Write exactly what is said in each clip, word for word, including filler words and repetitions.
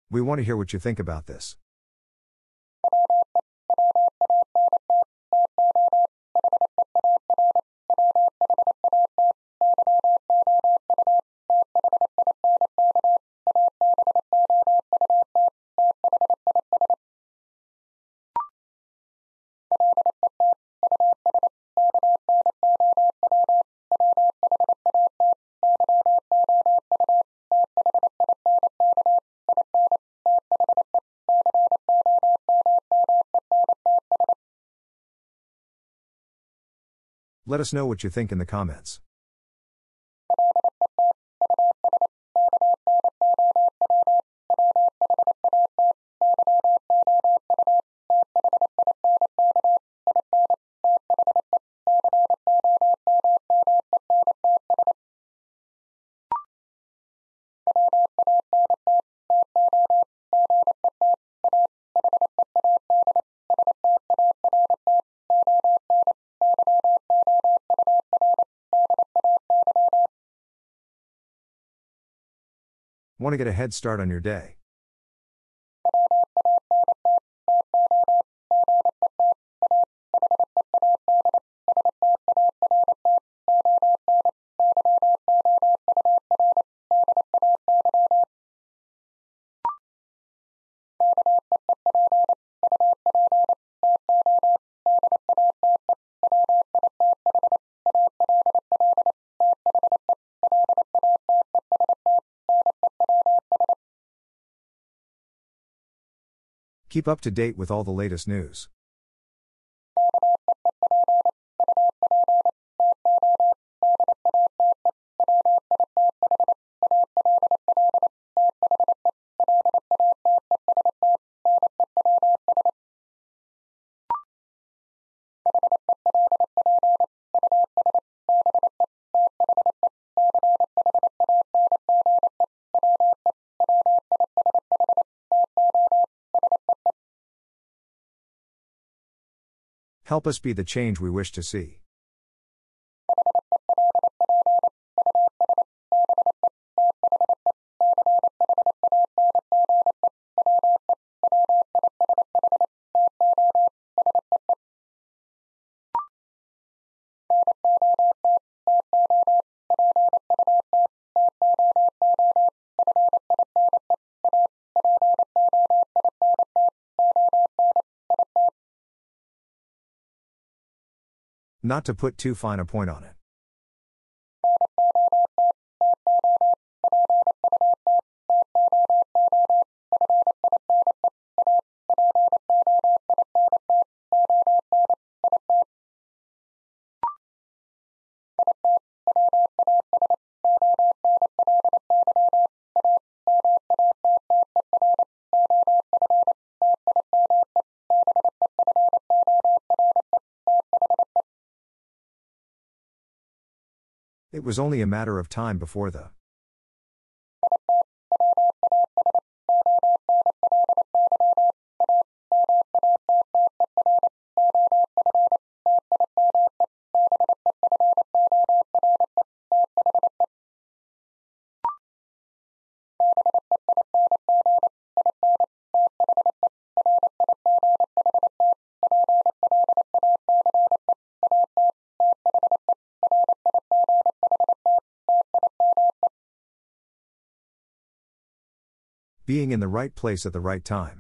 We want to hear what you think about this. Let us know what you think in the comments. Want to get a head start on your day? Keep up to date with all the latest news. Help us be the change we wish to see. Not to put too fine a point on it. It was only a matter of time before the being in the right place at the right time.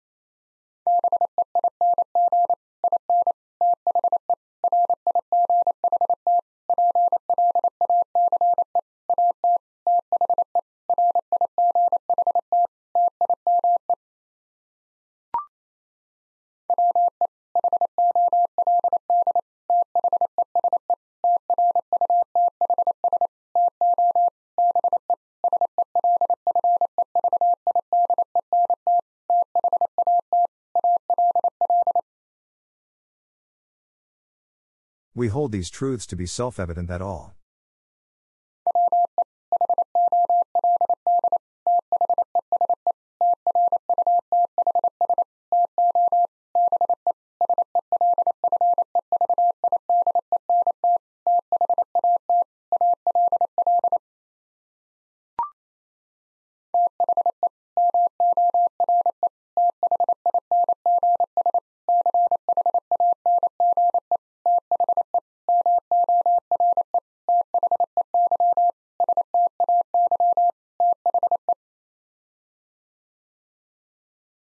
We hold these truths to be self-evident that all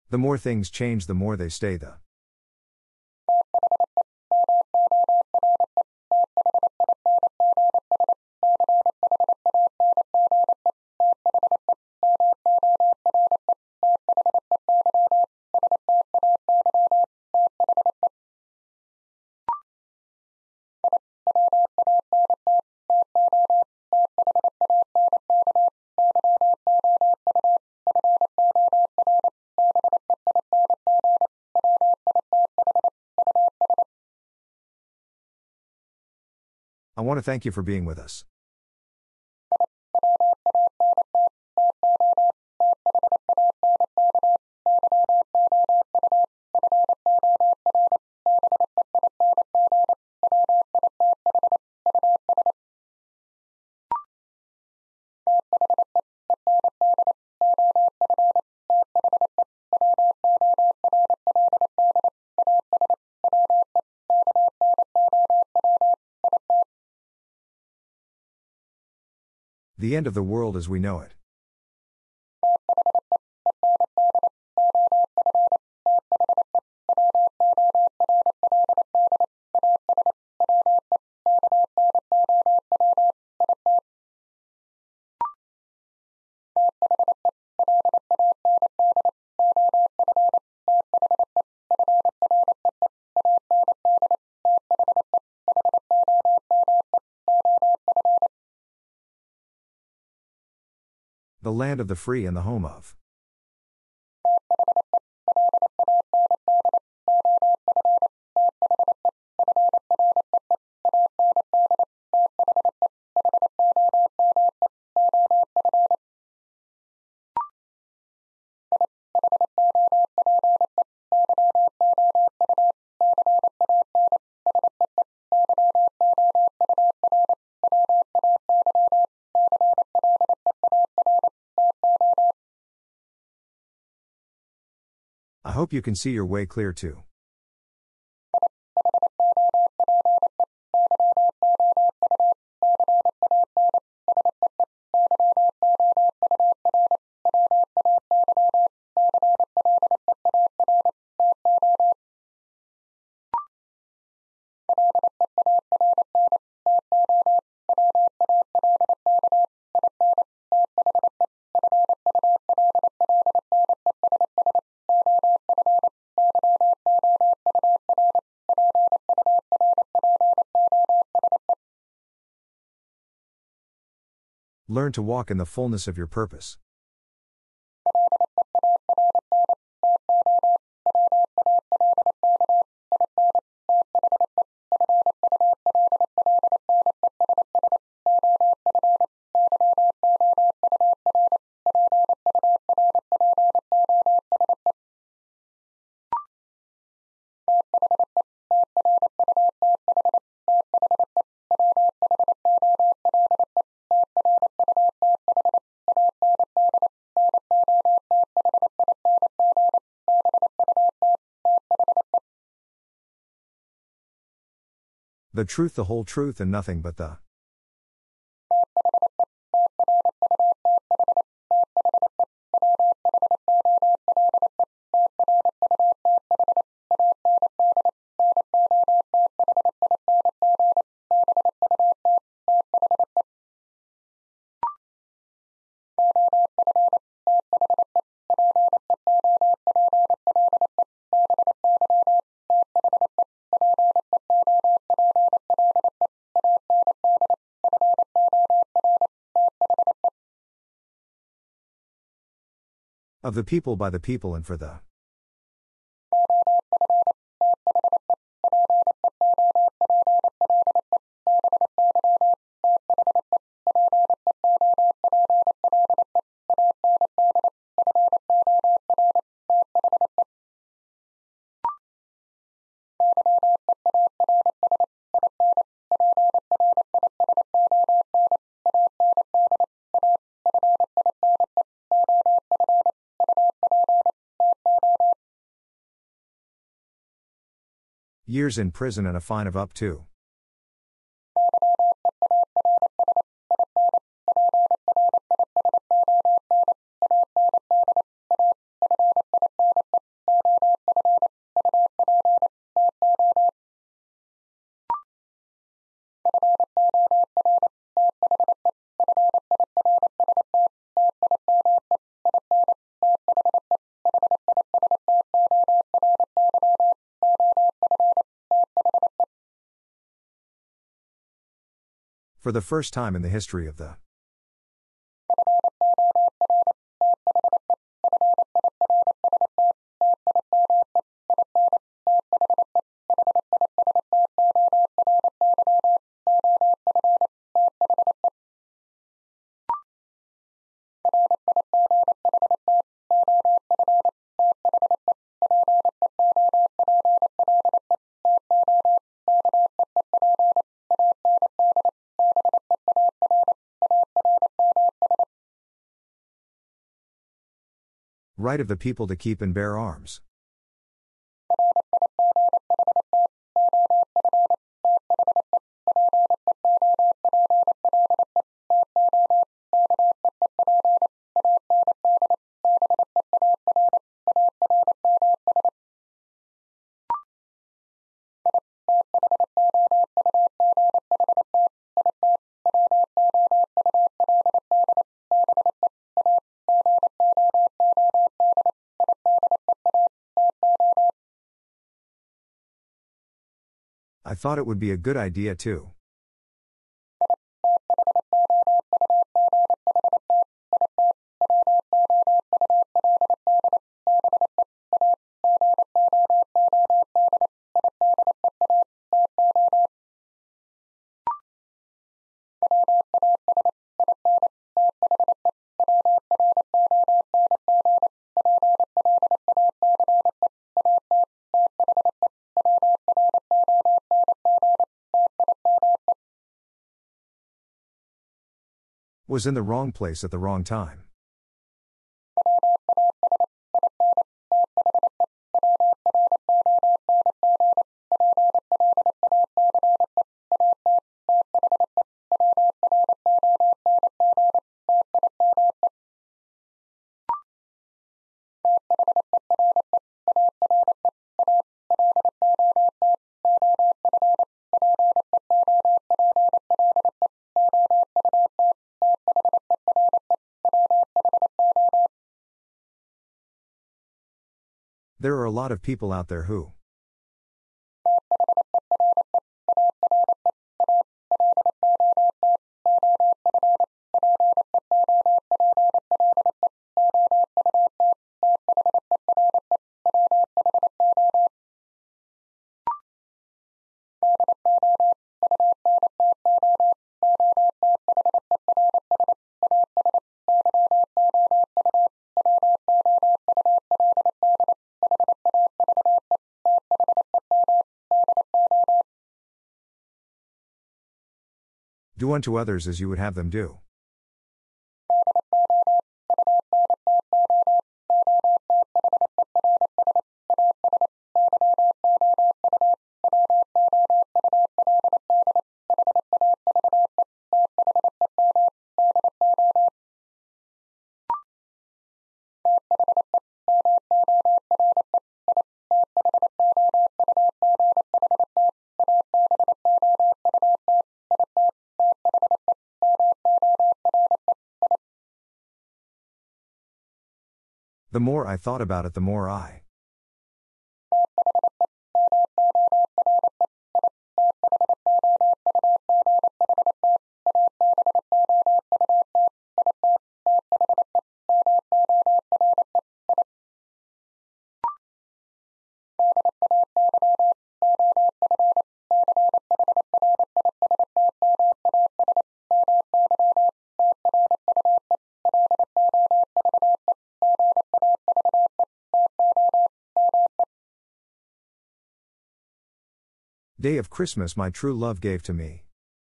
The more things change, the more they stay the. I want to thank you for being with us. The end of the world as we know it. The land of the free and the home of. I hope you can see your way clear too. Learn to walk in the fullness of your purpose. The truth, the whole truth, and nothing but the. Of the people, by the people, and for the. Years in prison and a fine of up to. For the first time in the history of the right of the people to keep and bear arms. I thought it would be a good idea too. Was in the wrong place at the wrong time. There are a lot of people out there who do unto others as you would have them do. The more I thought about it, the more I Day of Christmas my true love gave to me.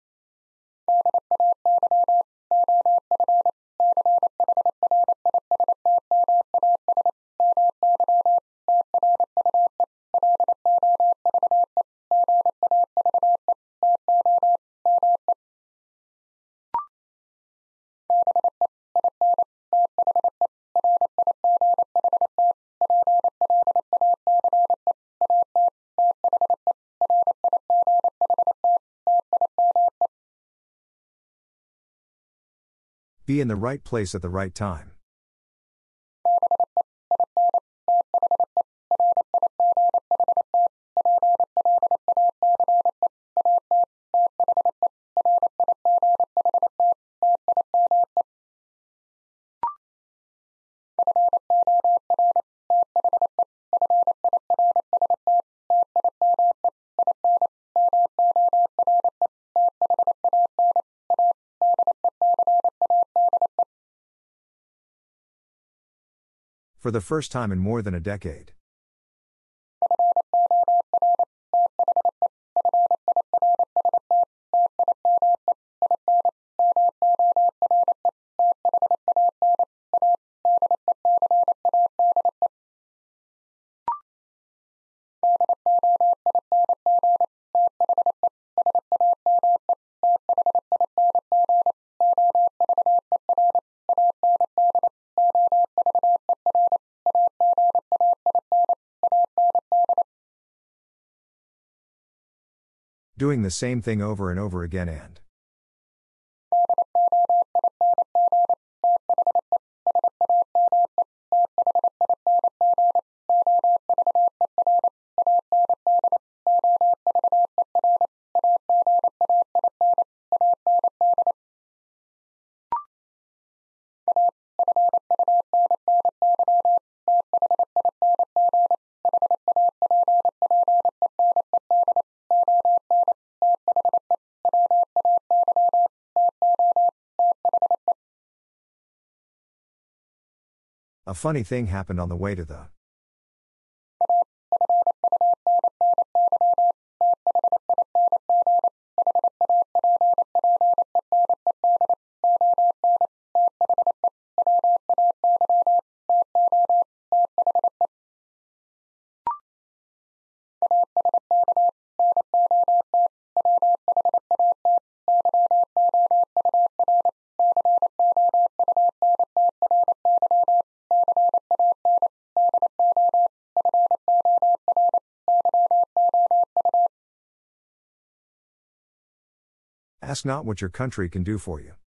Be in the right place at the right time. For the first time in more than a decade. Doing the same thing over and over again and. A funny thing happened on the way to the. Ask not what your country can do for you.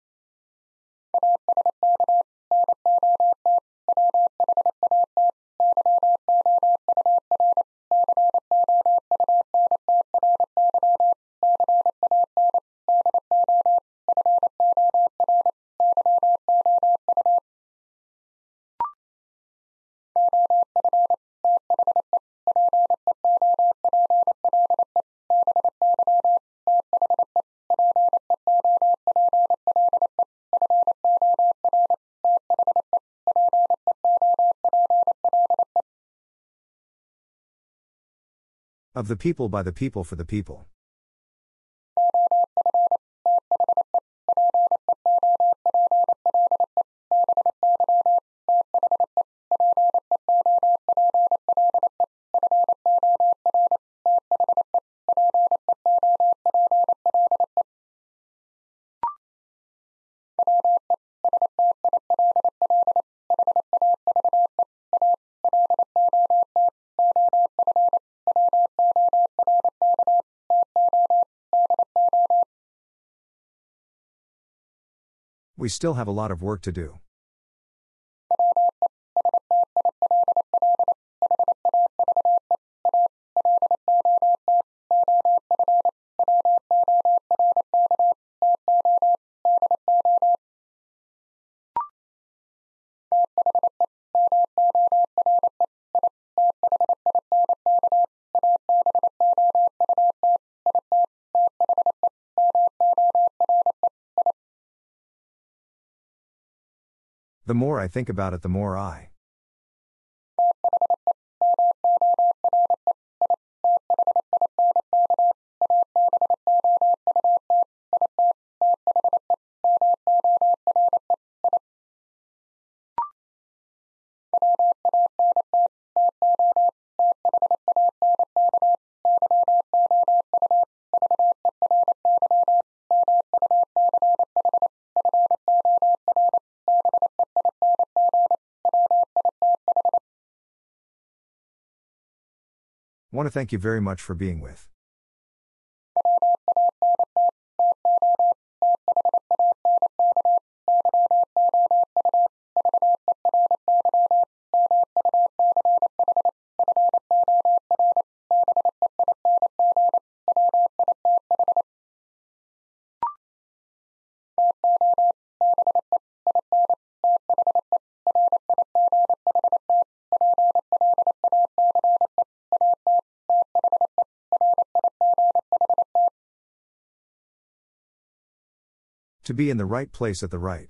Of the people by the people for the people. We still have a lot of work to do. The more I think about it, the more I. Want to thank you very much for being with. To be in the right place at the right.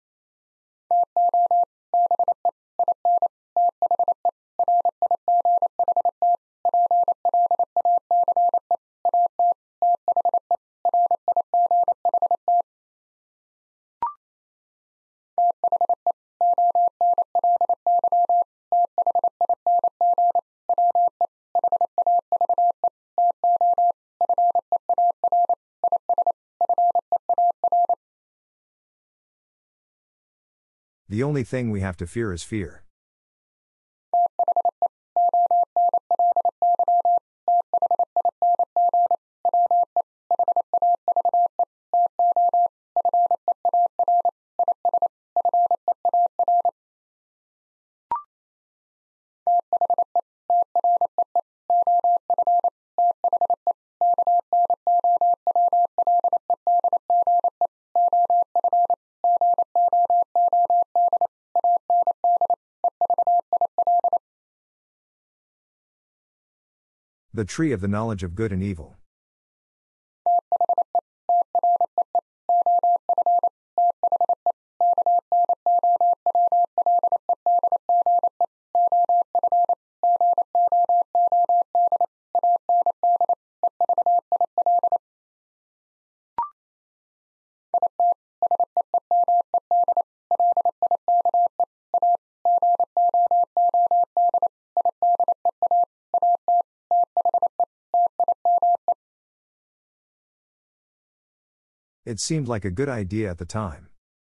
The only thing we have to fear is fear. The tree of the knowledge of good and evil. It seemed like a good idea at the time.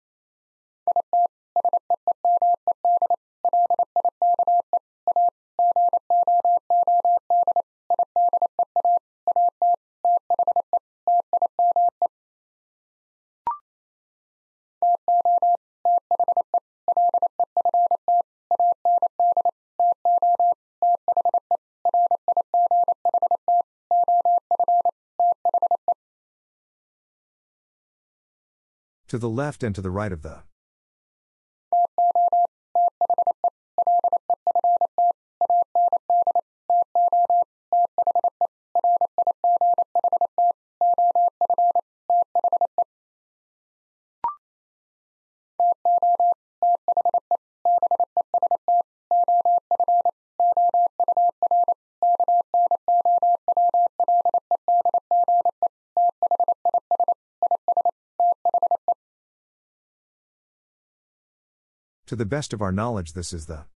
To the left and to the right of the. To the best of our knowledge, this is the.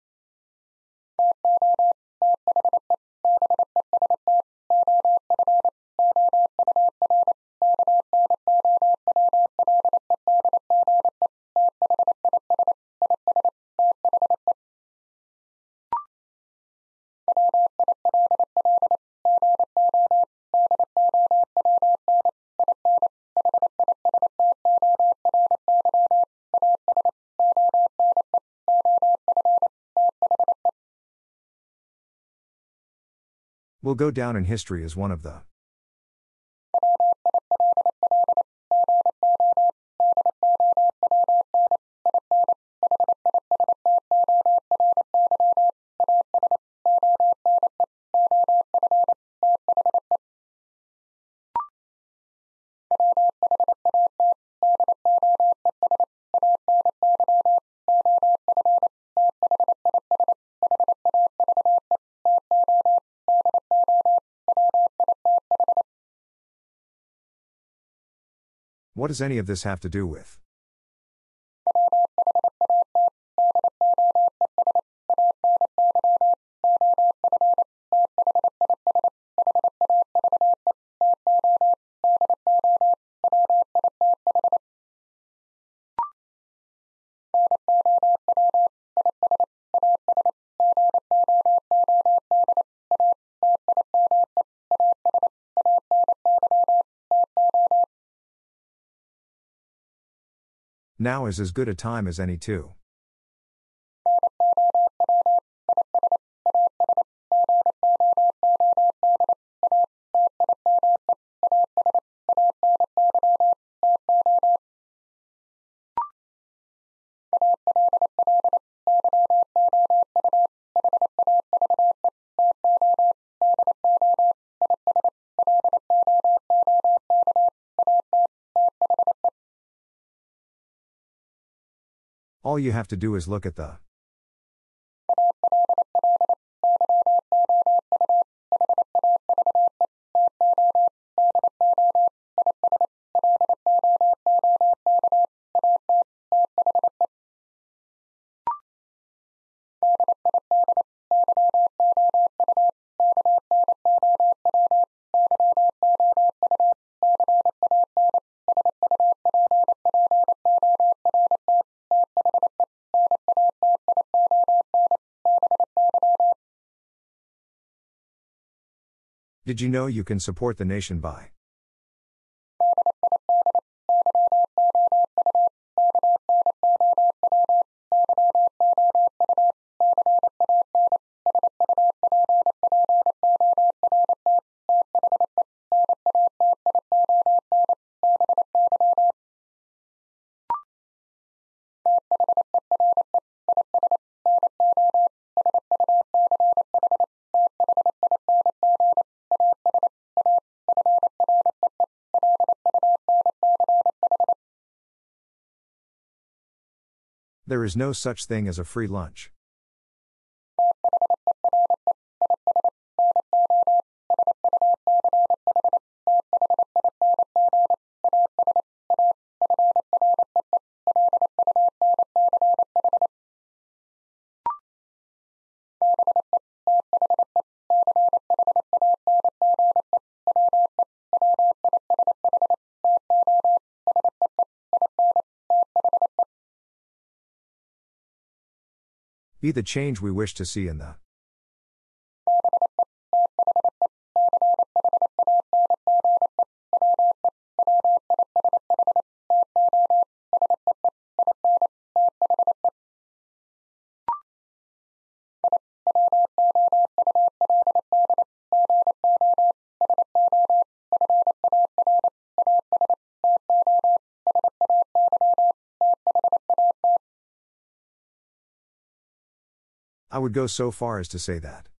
Will go down in history as one of the. What does any of this have to do with? Now is as good a time as any too. All you have to do is look at the Did you know you can support the nation by There is no such thing as a free lunch. Be the change we wish to see in the I would go so far as to say that.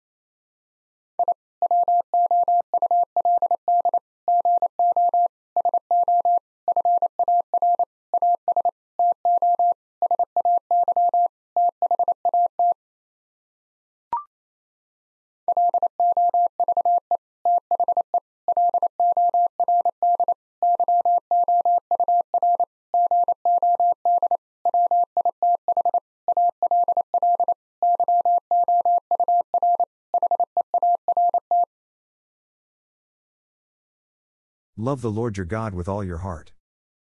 Love the Lord your God with all your heart.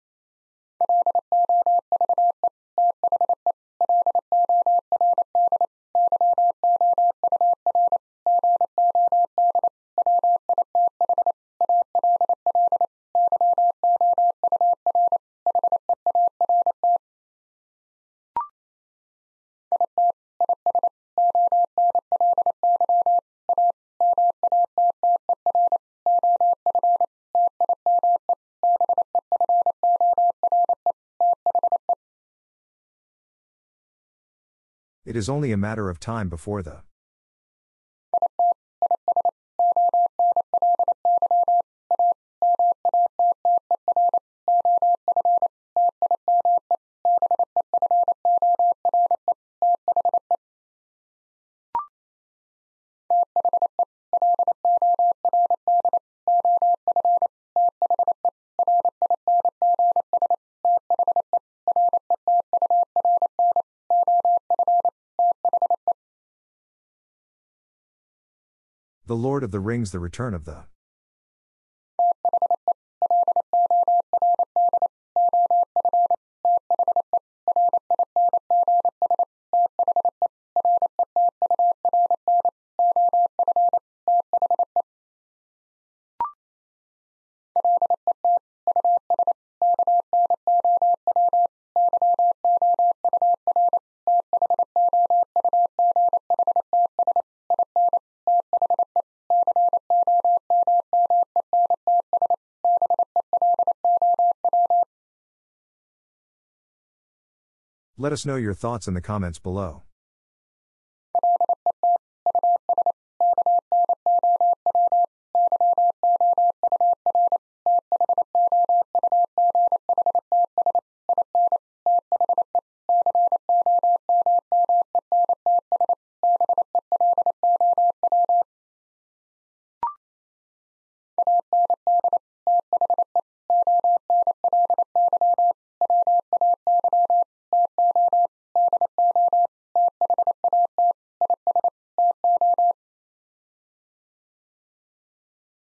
It is only a matter of time before the The Lord of the Rings, the return of the Let us know your thoughts in the comments below.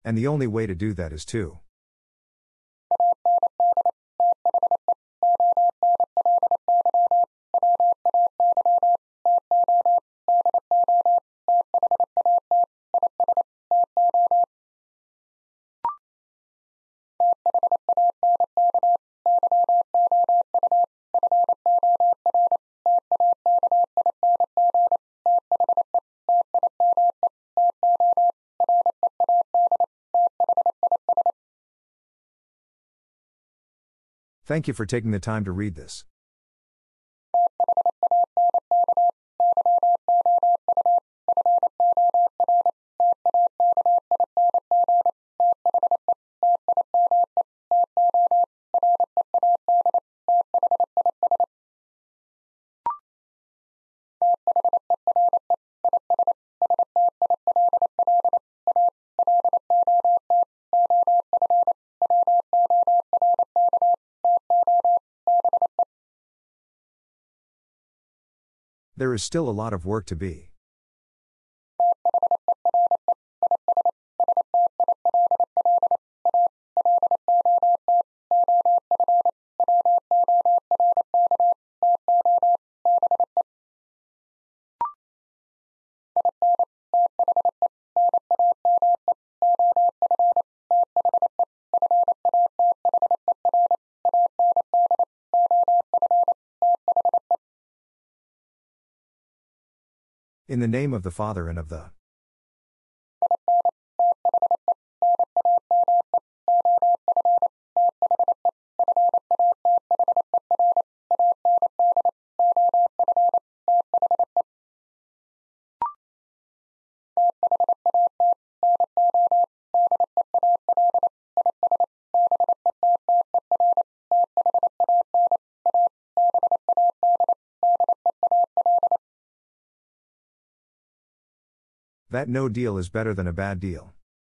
And the only way to do that is to. Thank you for taking the time to read this. There is still a lot of work to be. In the name of the Father and of the that no deal is better than a bad deal.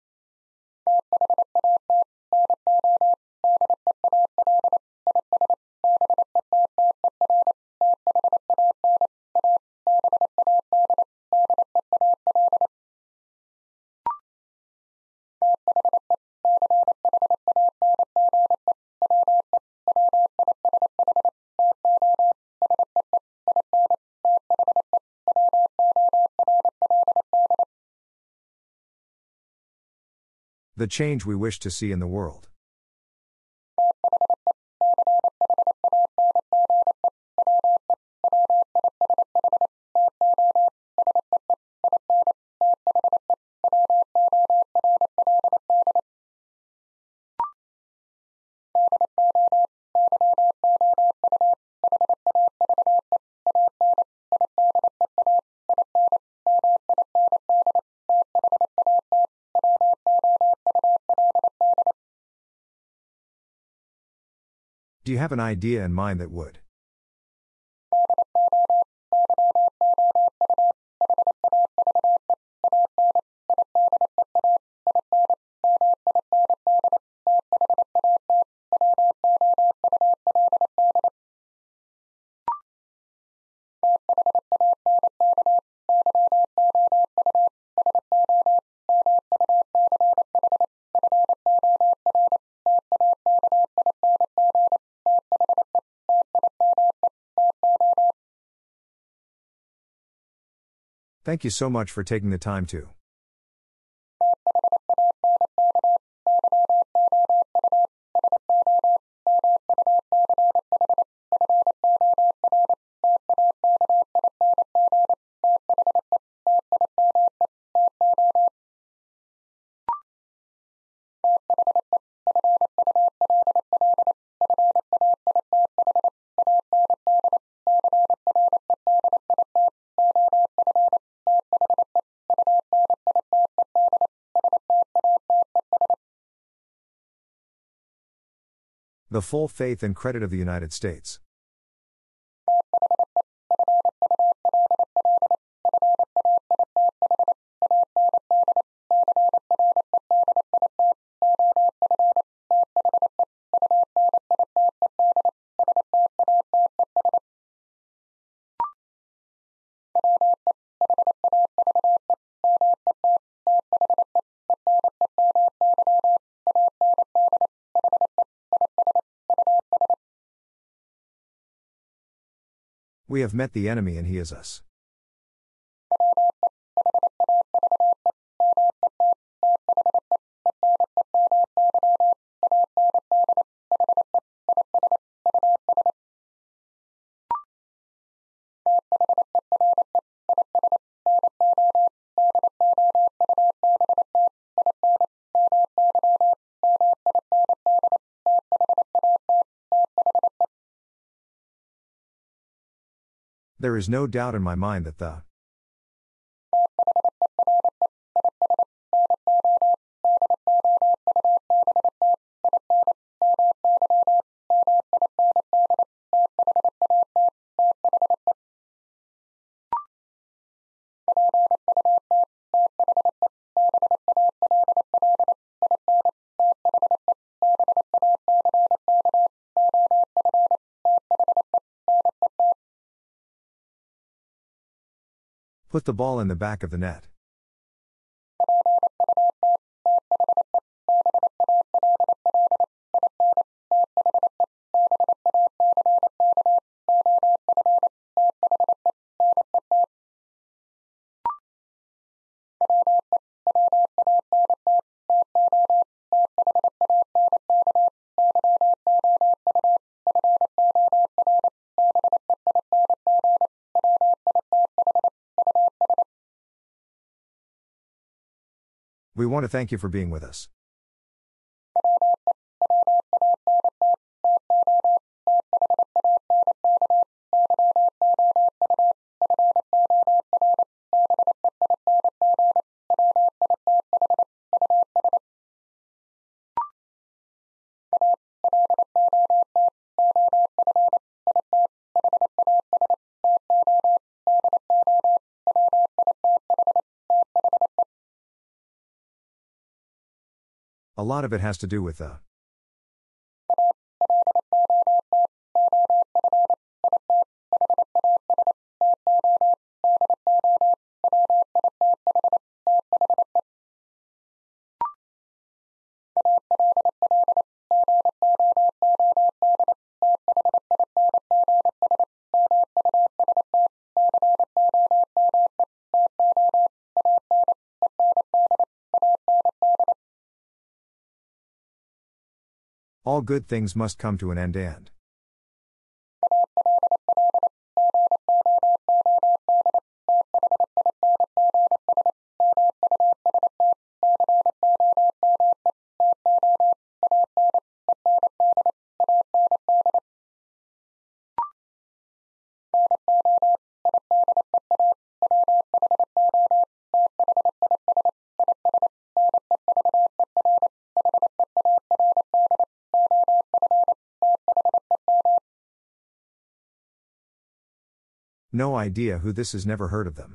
The change we wish to see in the world. Do you have an idea in mind that would? Thank you so much for taking the time to. The full faith and credit of the United States. We have met the enemy and he is us. There is no doubt in my mind that the put the ball in the back of the net. We want to thank you for being with us. A lot of it has to do with the all good things must come to an end and no idea who this is, never heard of them.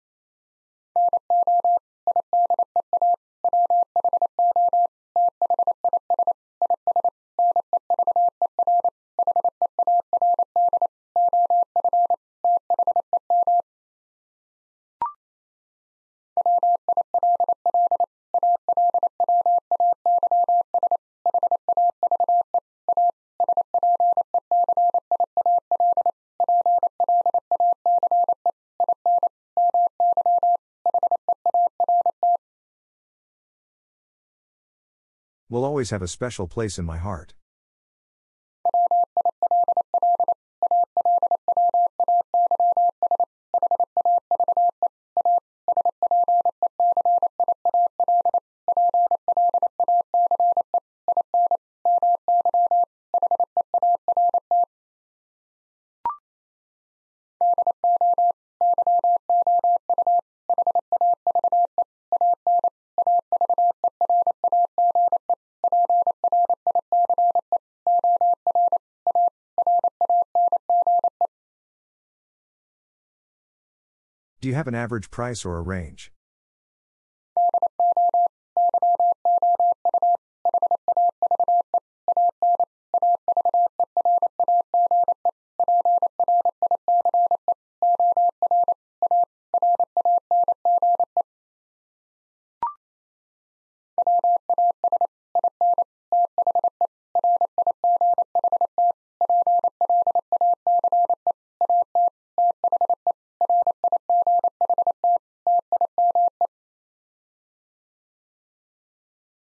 Will always have a special place in my heart. Do you have an average price or a range?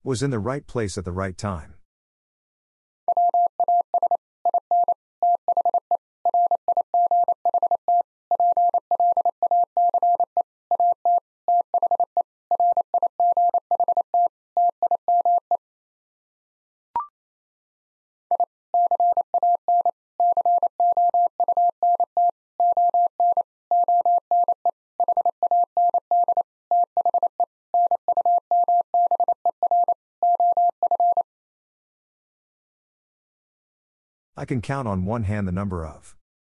Was in the right place at the right time. I can count on one hand the number of.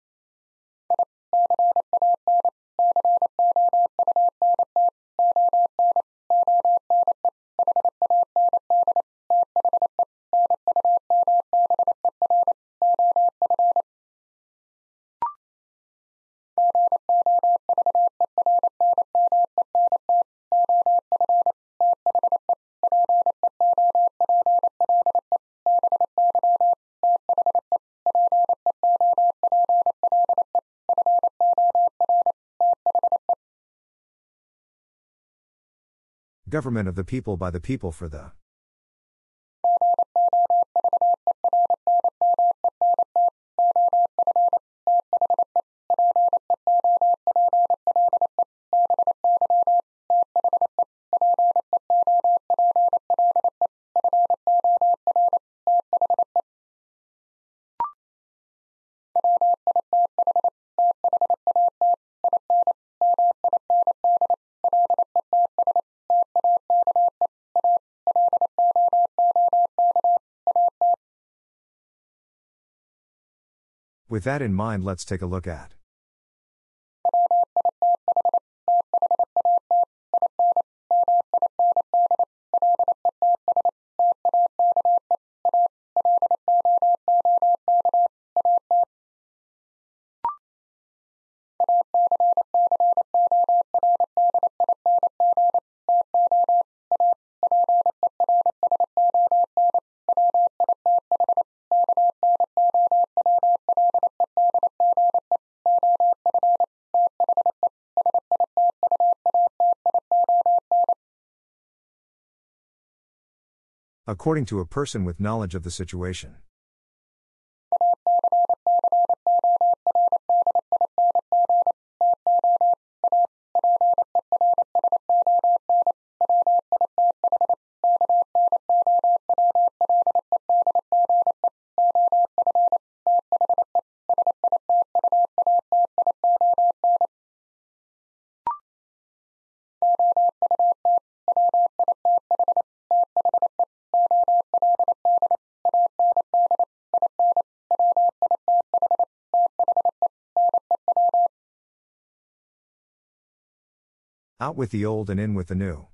Government of the people by the people for the. With that in mind, let's take a look at. According to a person with knowledge of the situation. Out with the old and in with the new.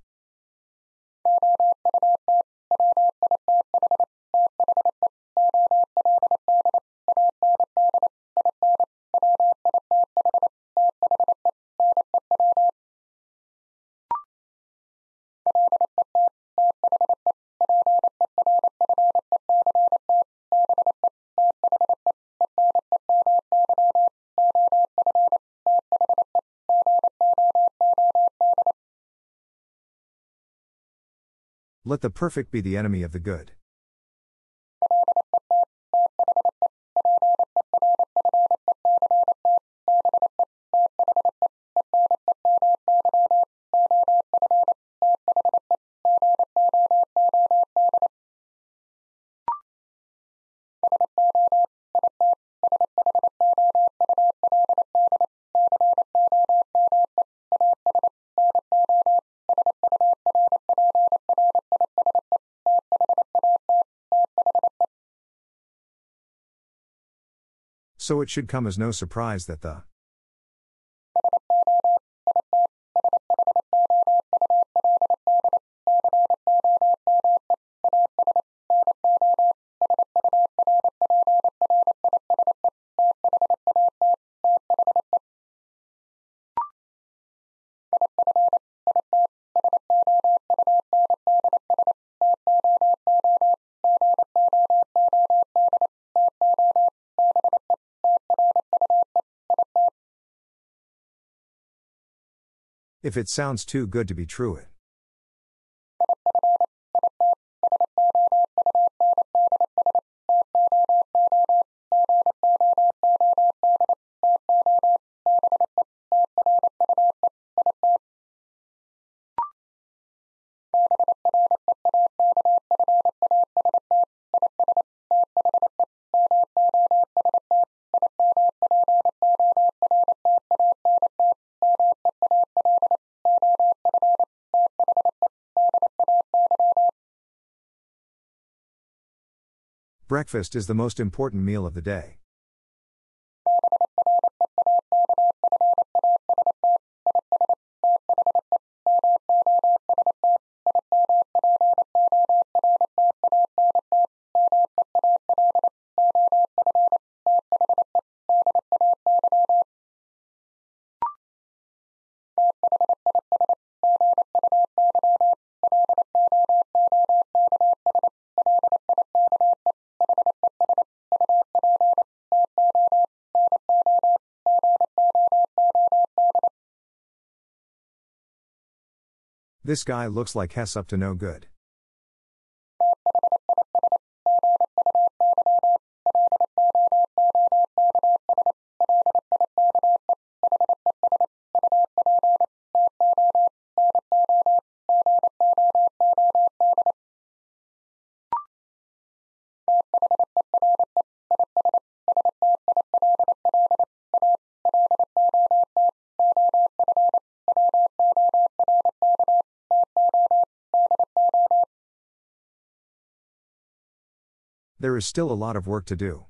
Let the perfect be the enemy of the good. So it should come as no surprise that the if it sounds too good to be true it. Breakfast is the most important meal of the day. This guy looks like he's up to no good. There is still a lot of work to do.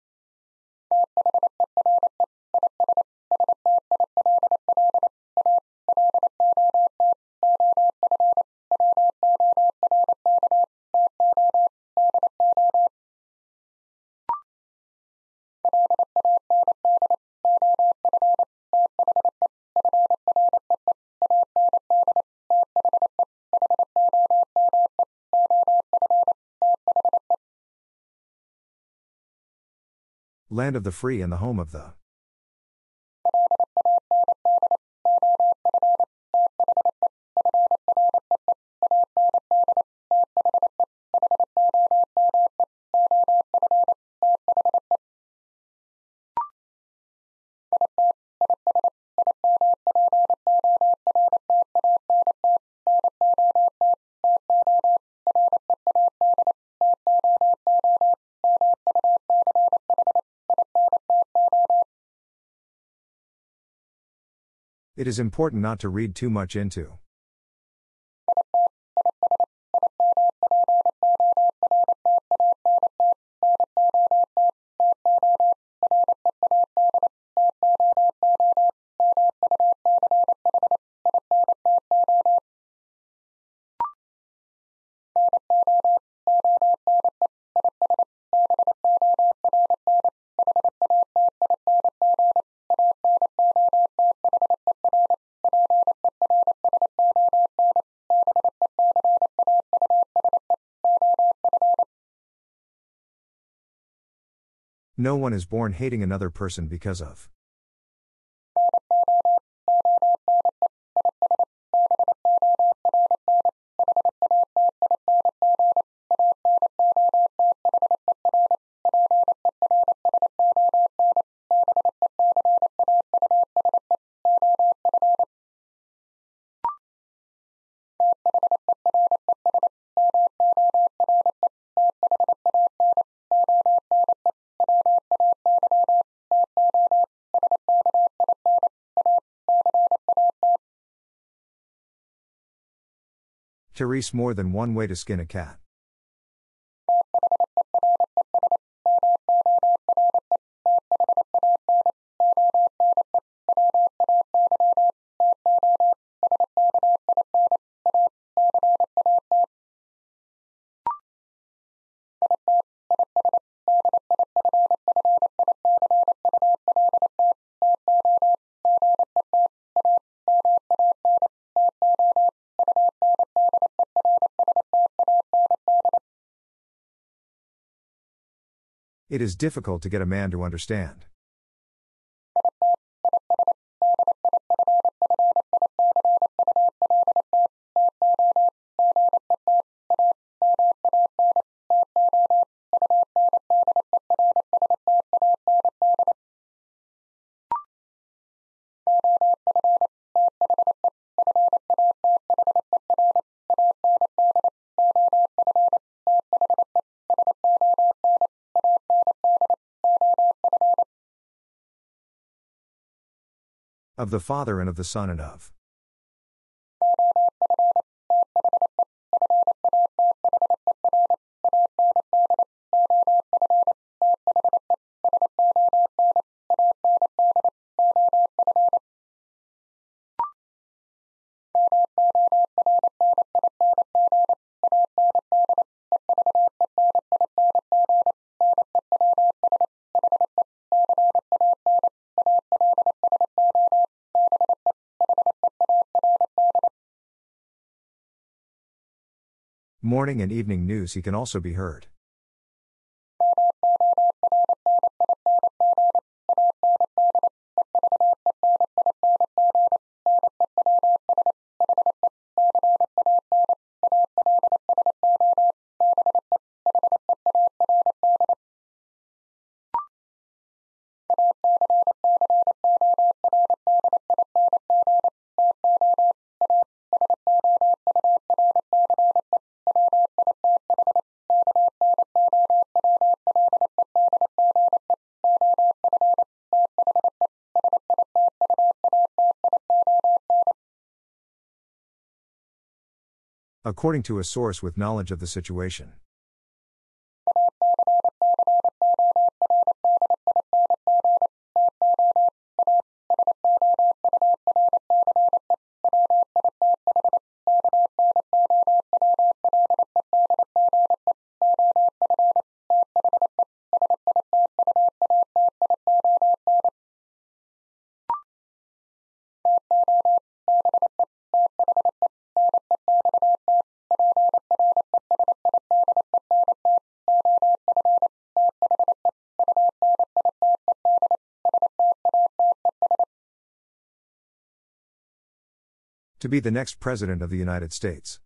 Land of the free and the home of the. It is important not to read too much into. No one is born hating another person because of. Therese, more than one way to skin a cat. It is difficult to get a man to understand. Of the Father and of the Son and of. Morning and evening news he can also be heard. According to a source with knowledge of the situation. To be the next President of the United States.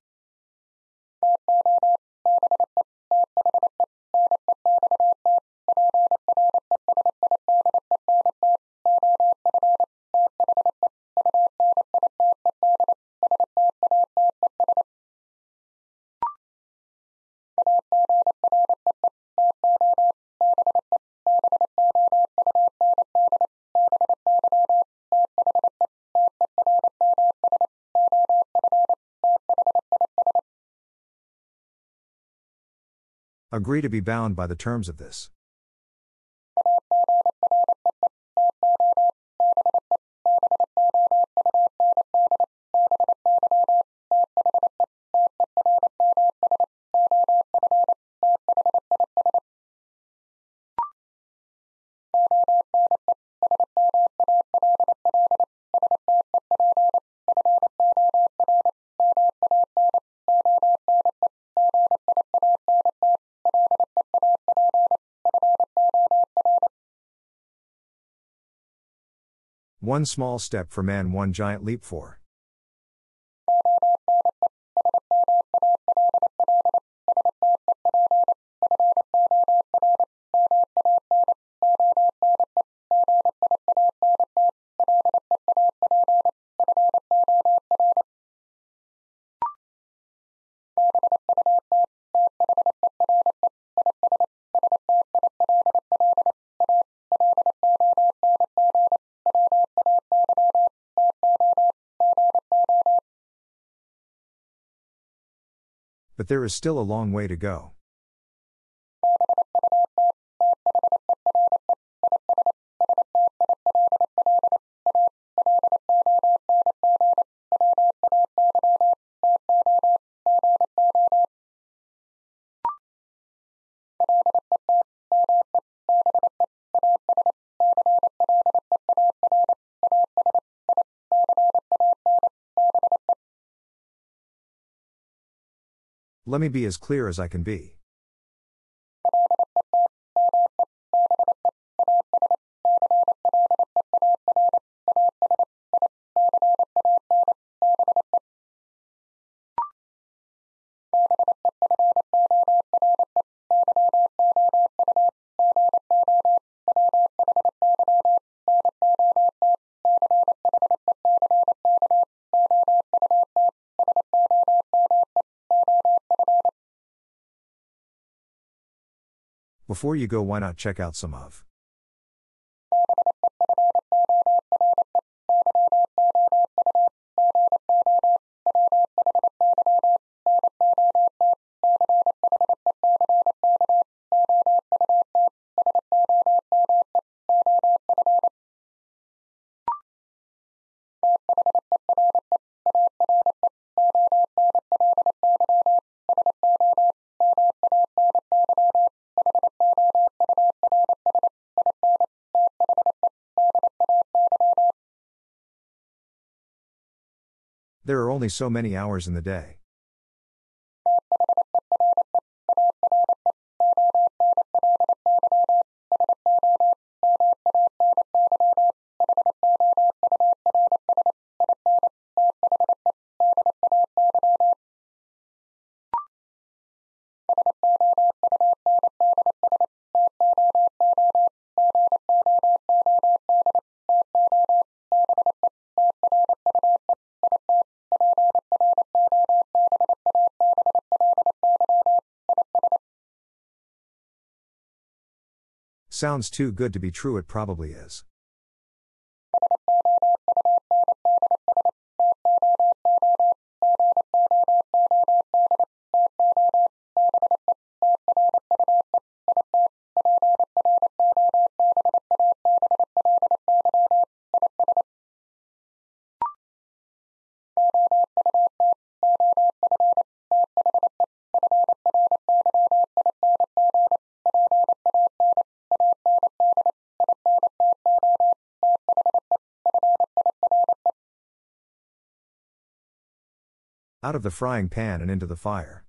Agree to be bound by the terms of this. One small step for man, one giant leap for. But there is still a long way to go. Let me be as clear as I can be. Before you go, why not check out some of There are only so many hours in the day. Sounds too good to be true, it probably is. Out of the frying pan and into the fire.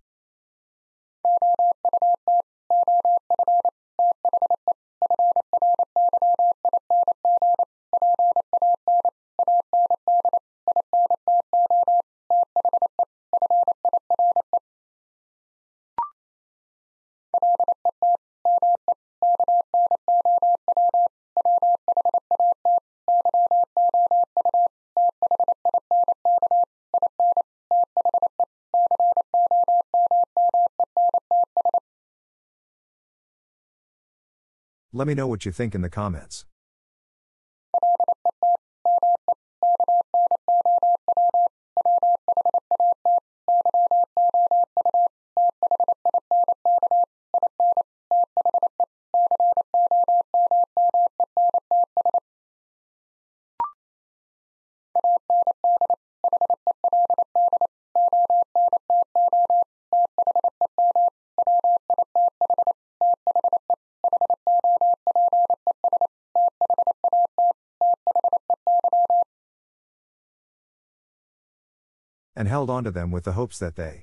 Let me know what you think in the comments. And held onto them with the hopes that they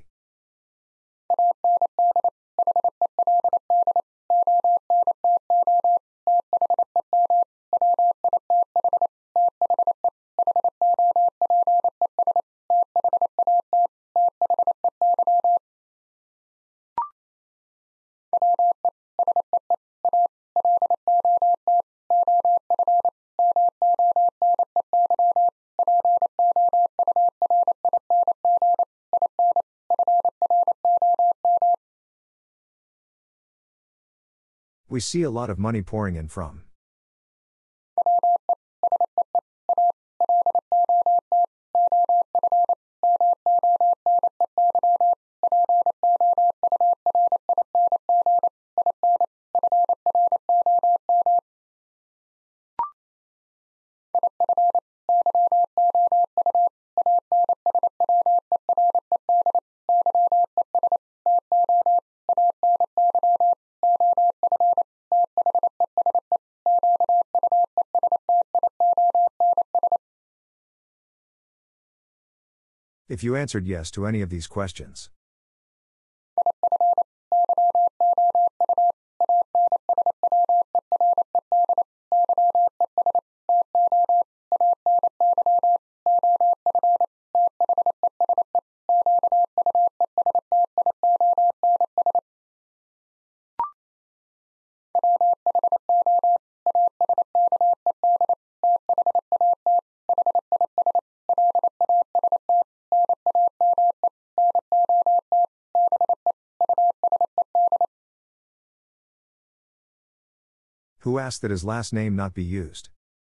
We see a lot of money pouring in from. If you answered yes to any of these questions. Who asked that his last name not be used?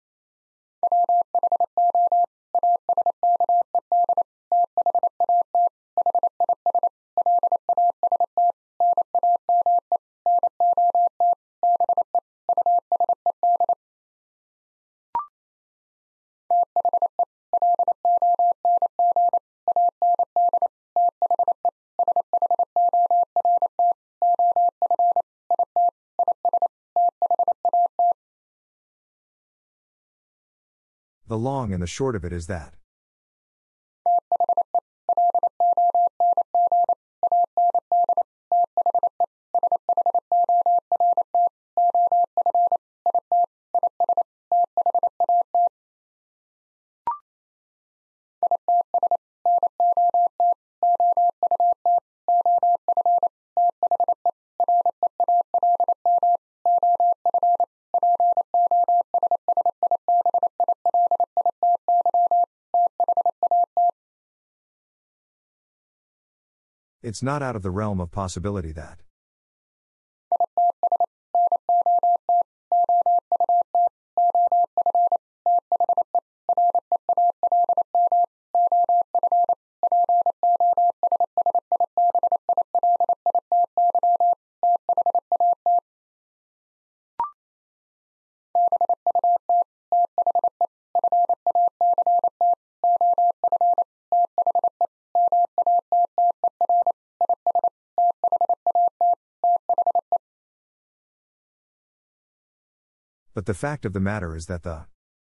The long and the short of it is that. It's not out of the realm of possibility that. But the fact of the matter is that the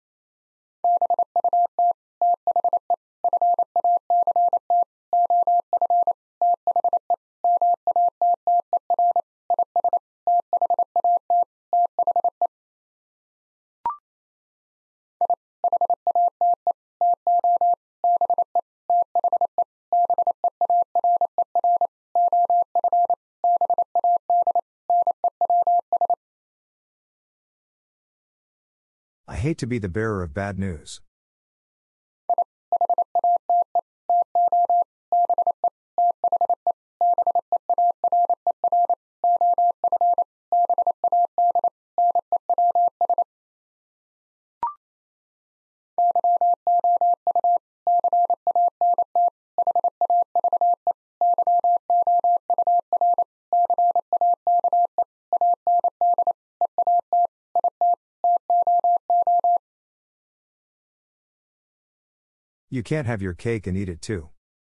I hate to be the bearer of bad news. You can't have your cake and eat it too.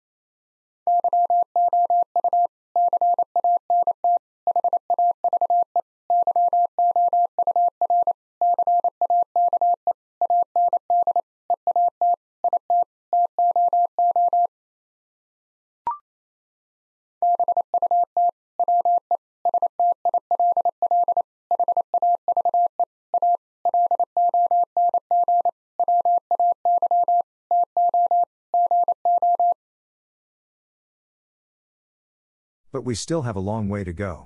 But we still have a long way to go.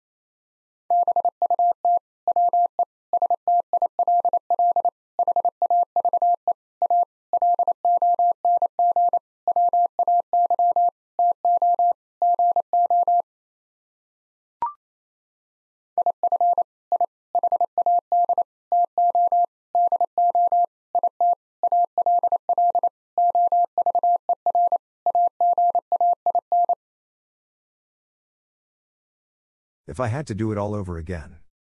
If I had to do it all over again.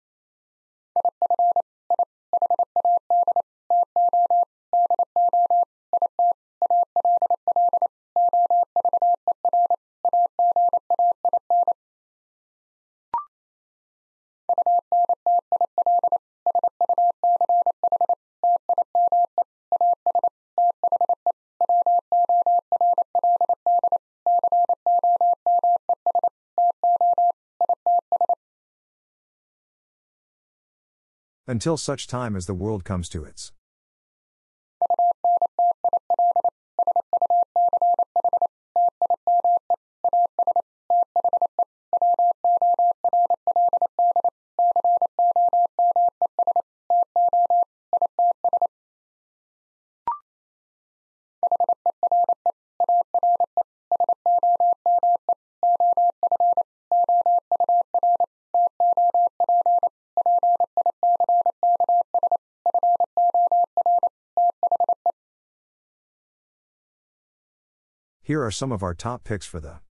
Until such time as the world comes to its Here are some of our top picks for the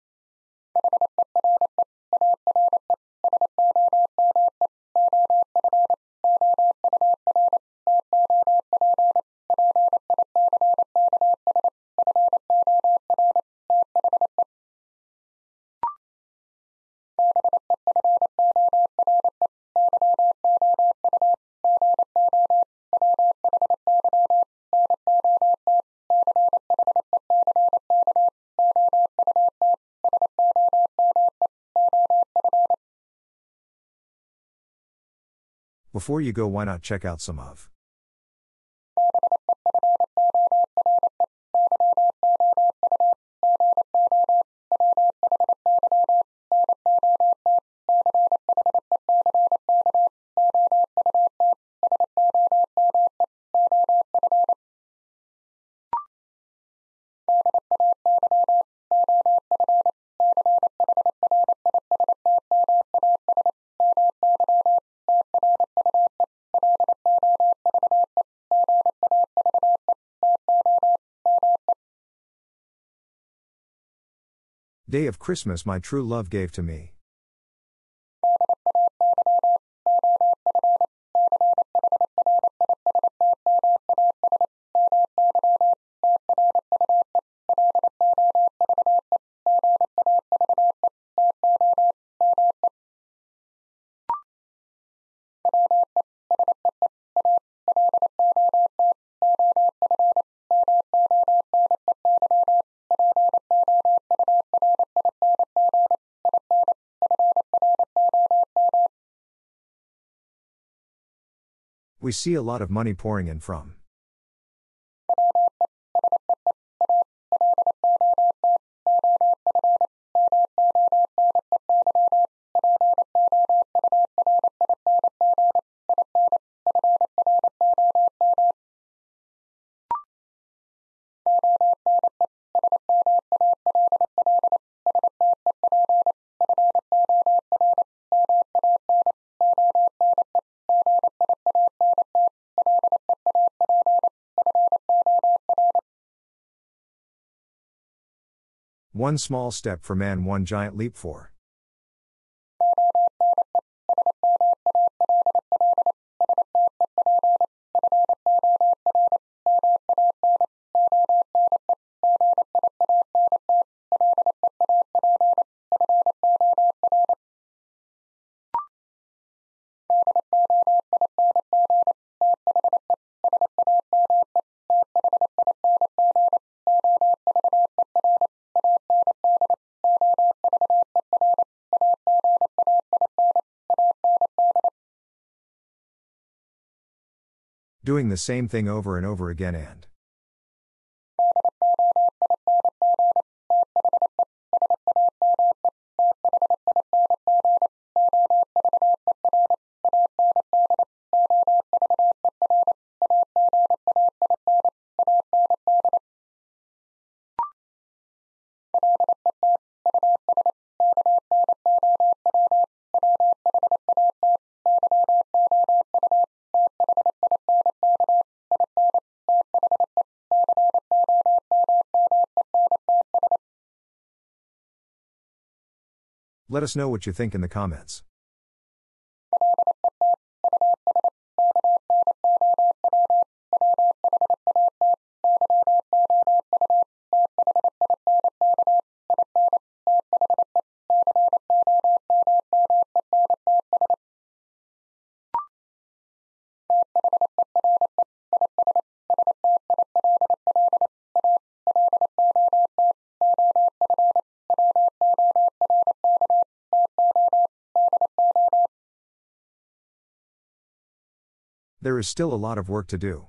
Before you go, why not check out some of Day of Christmas my true love gave to me. We see a lot of money pouring in from. One small step for man, one giant leap for. Doing the same thing over and over again and. Let us know what you think in the comments. There is still a lot of work to do.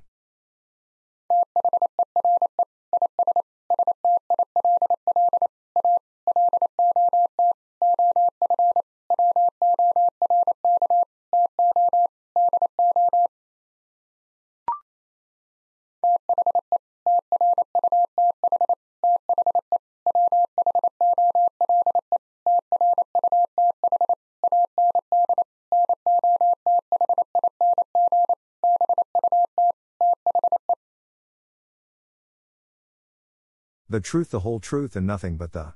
The truth, the whole truth, and nothing but the.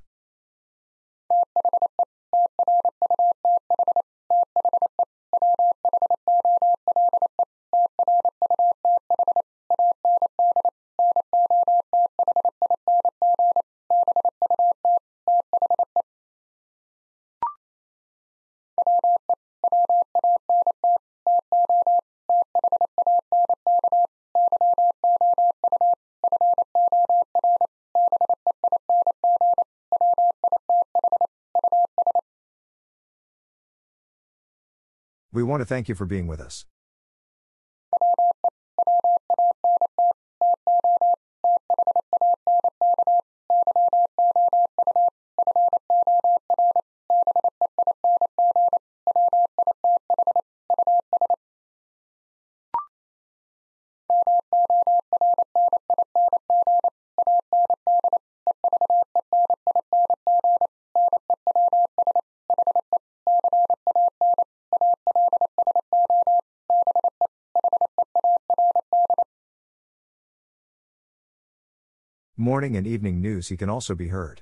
We want to thank you for being with us. Morning and evening news, he can also be heard.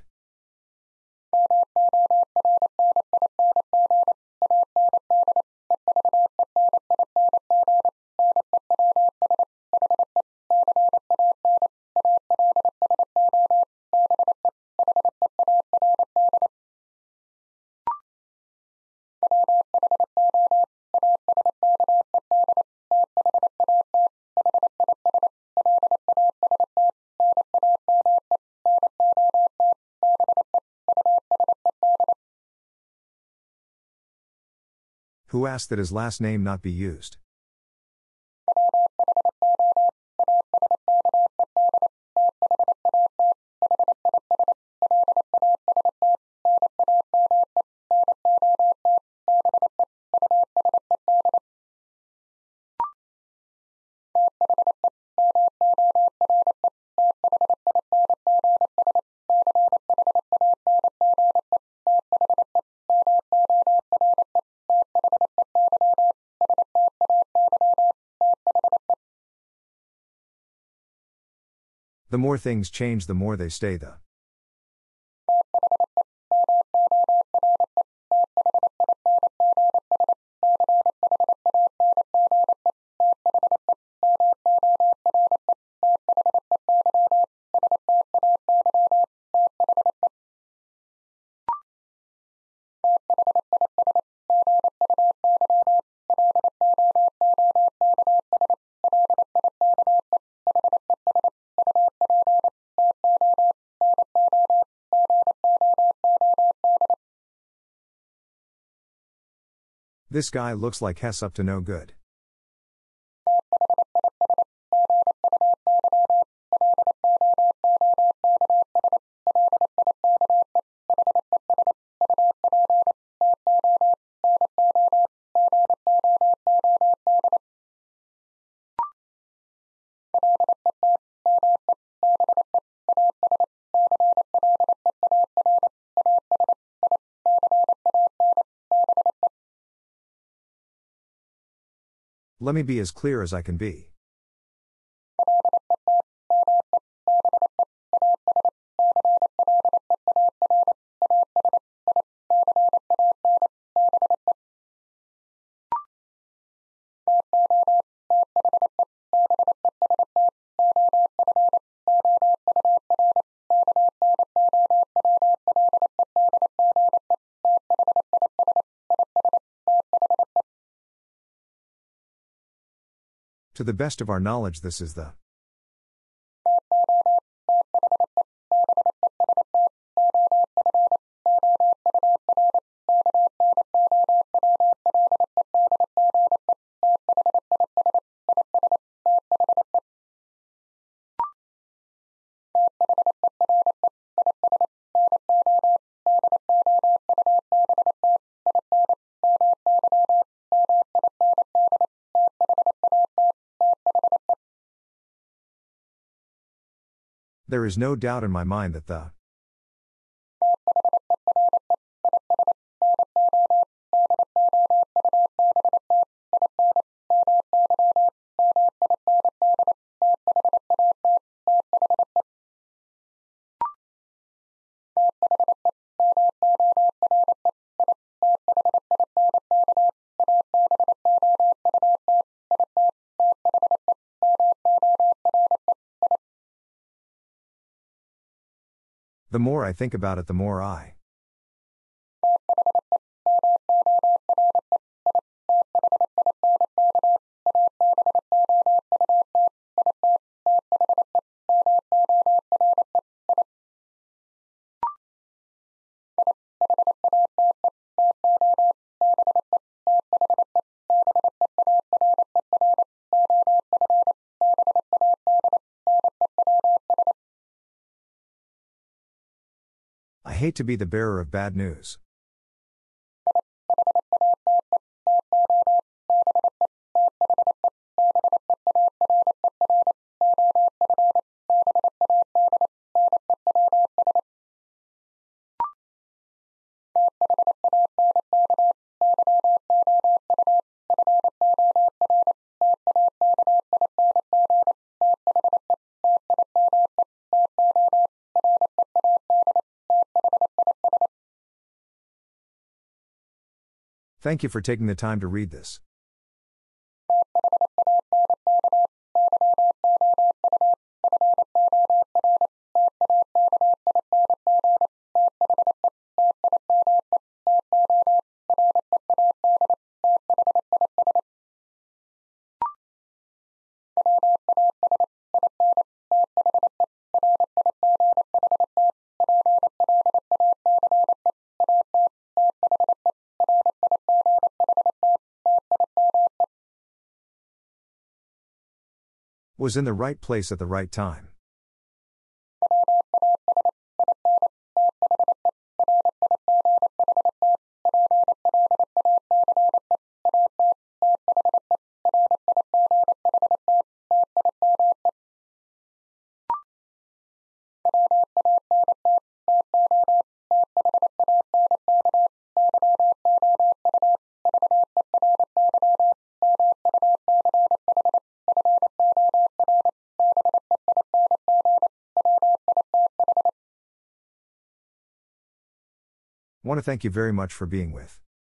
Who asked that his last name not be used? The more things change, the more they stay the. This guy looks like Hess up to no good. Let me be as clear as I can be. To the best of our knowledge, this is the. There is no doubt in my mind that the. The more I think about it, the more I. I hate to be the bearer of bad news. Thank you for taking the time to read this. Was in the right place at the right time. Want to thank you very much for being with.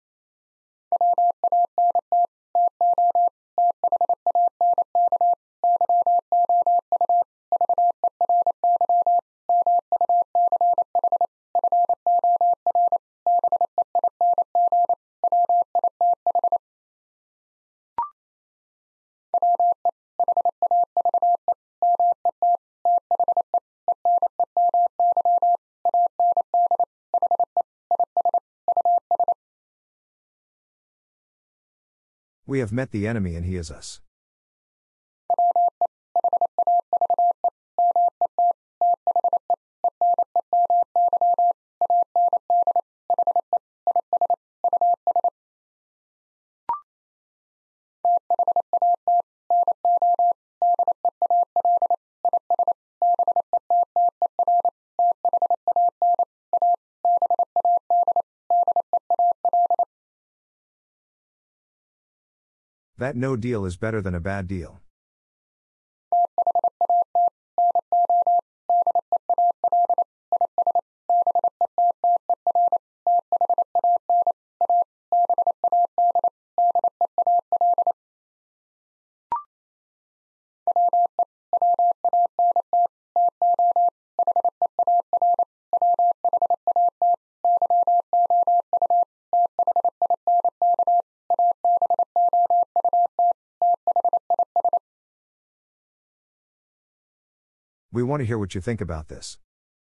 We have met the enemy and he is us. That no deal is better than a bad deal. We want to hear what you think about this.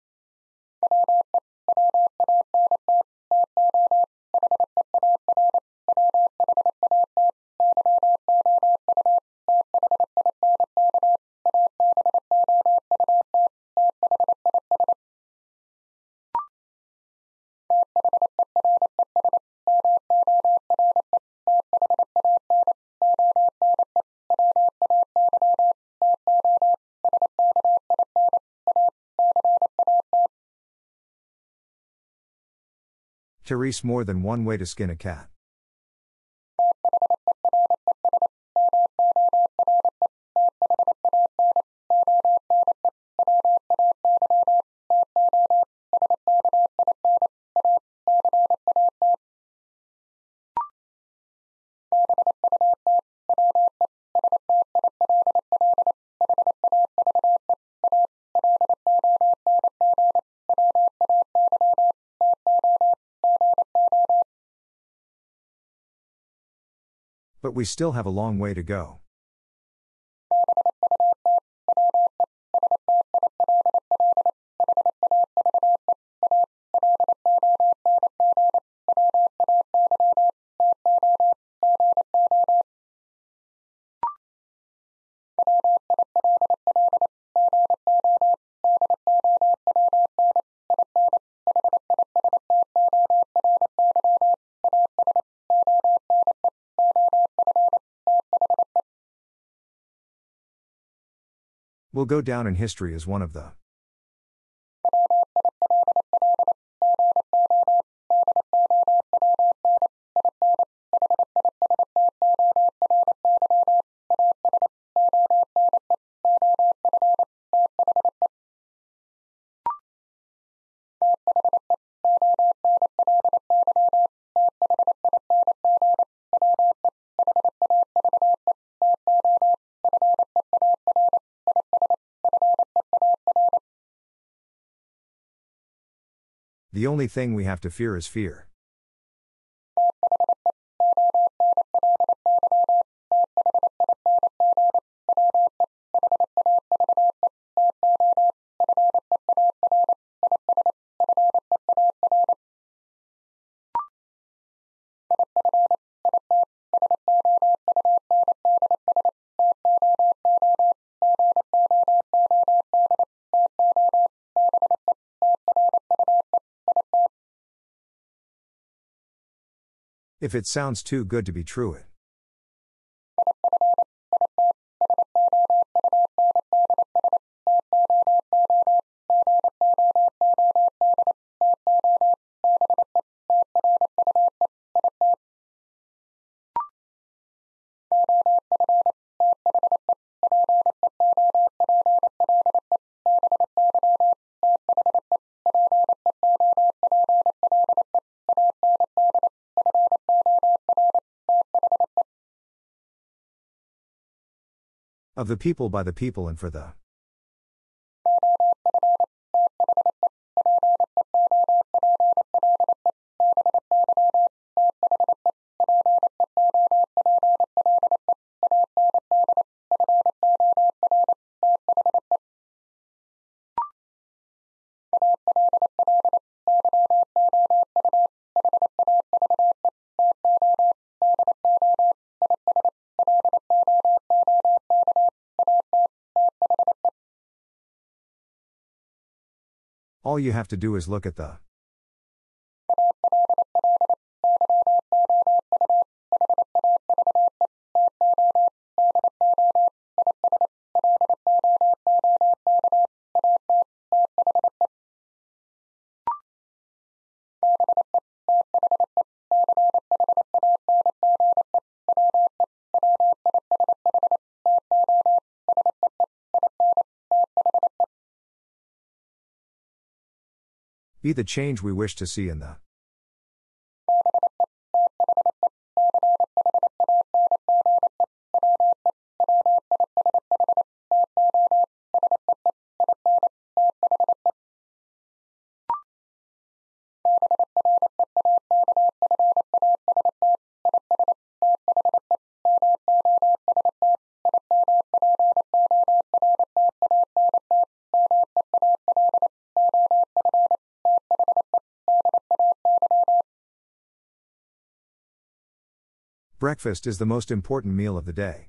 Therese, more than one way to skin a cat. But we still have a long way to go. Will go down in history as one of the The only thing we have to fear is fear. If it sounds too good to be true, it Of the people, by the people, and for the. All you have to do is look at the. Be the change we wish to see in the. Breakfast is the most important meal of the day.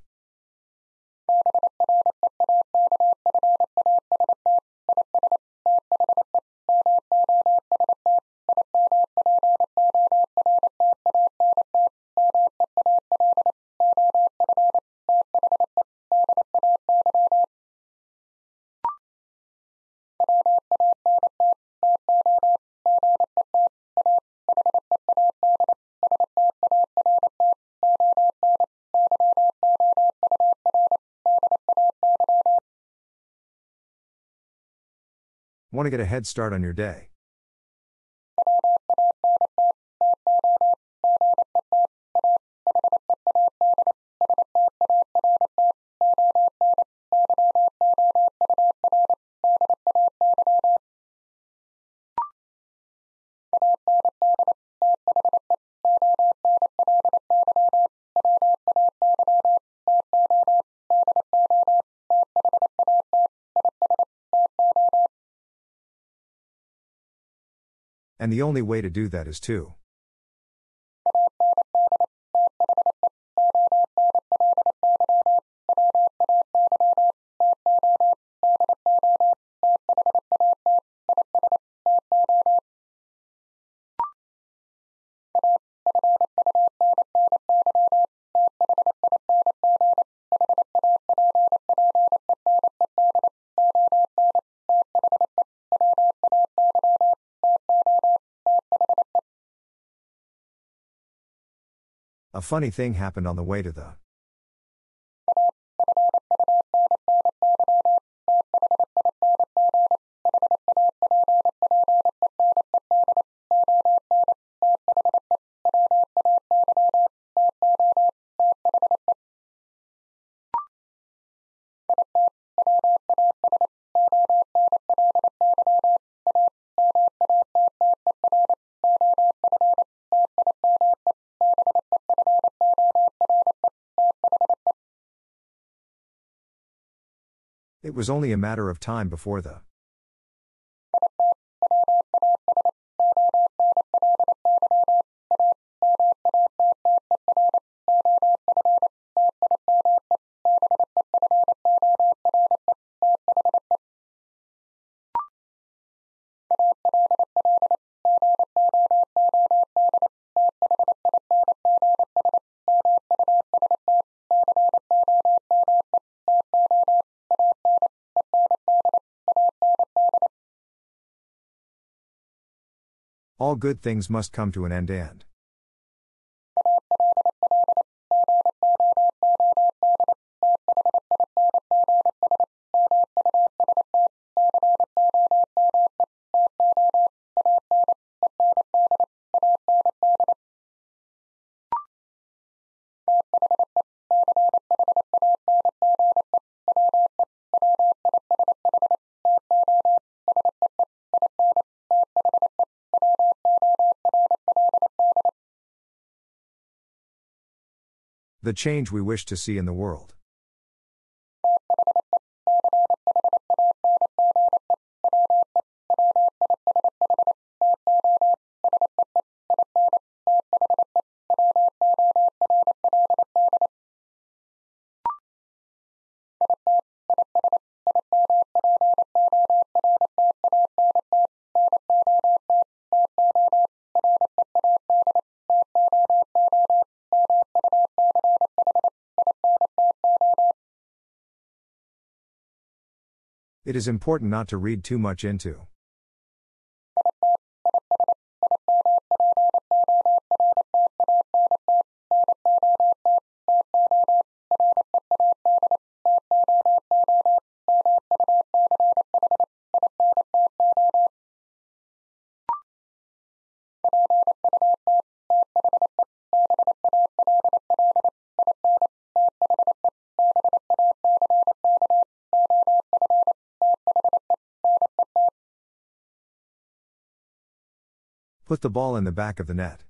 Want to get a head start on your day? And the only way to do that is to. A funny thing happened on the way to the. It was only a matter of time before the. All good things must come to an end, and. The change we wish to see in the world. It is important not to read too much into. Put the ball in the back of the net.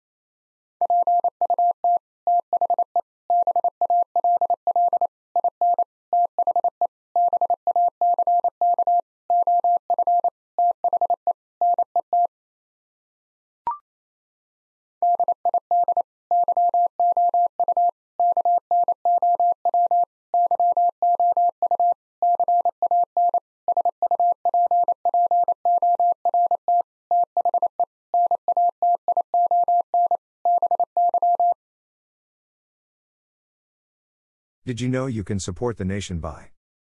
Did you know you can support the nation by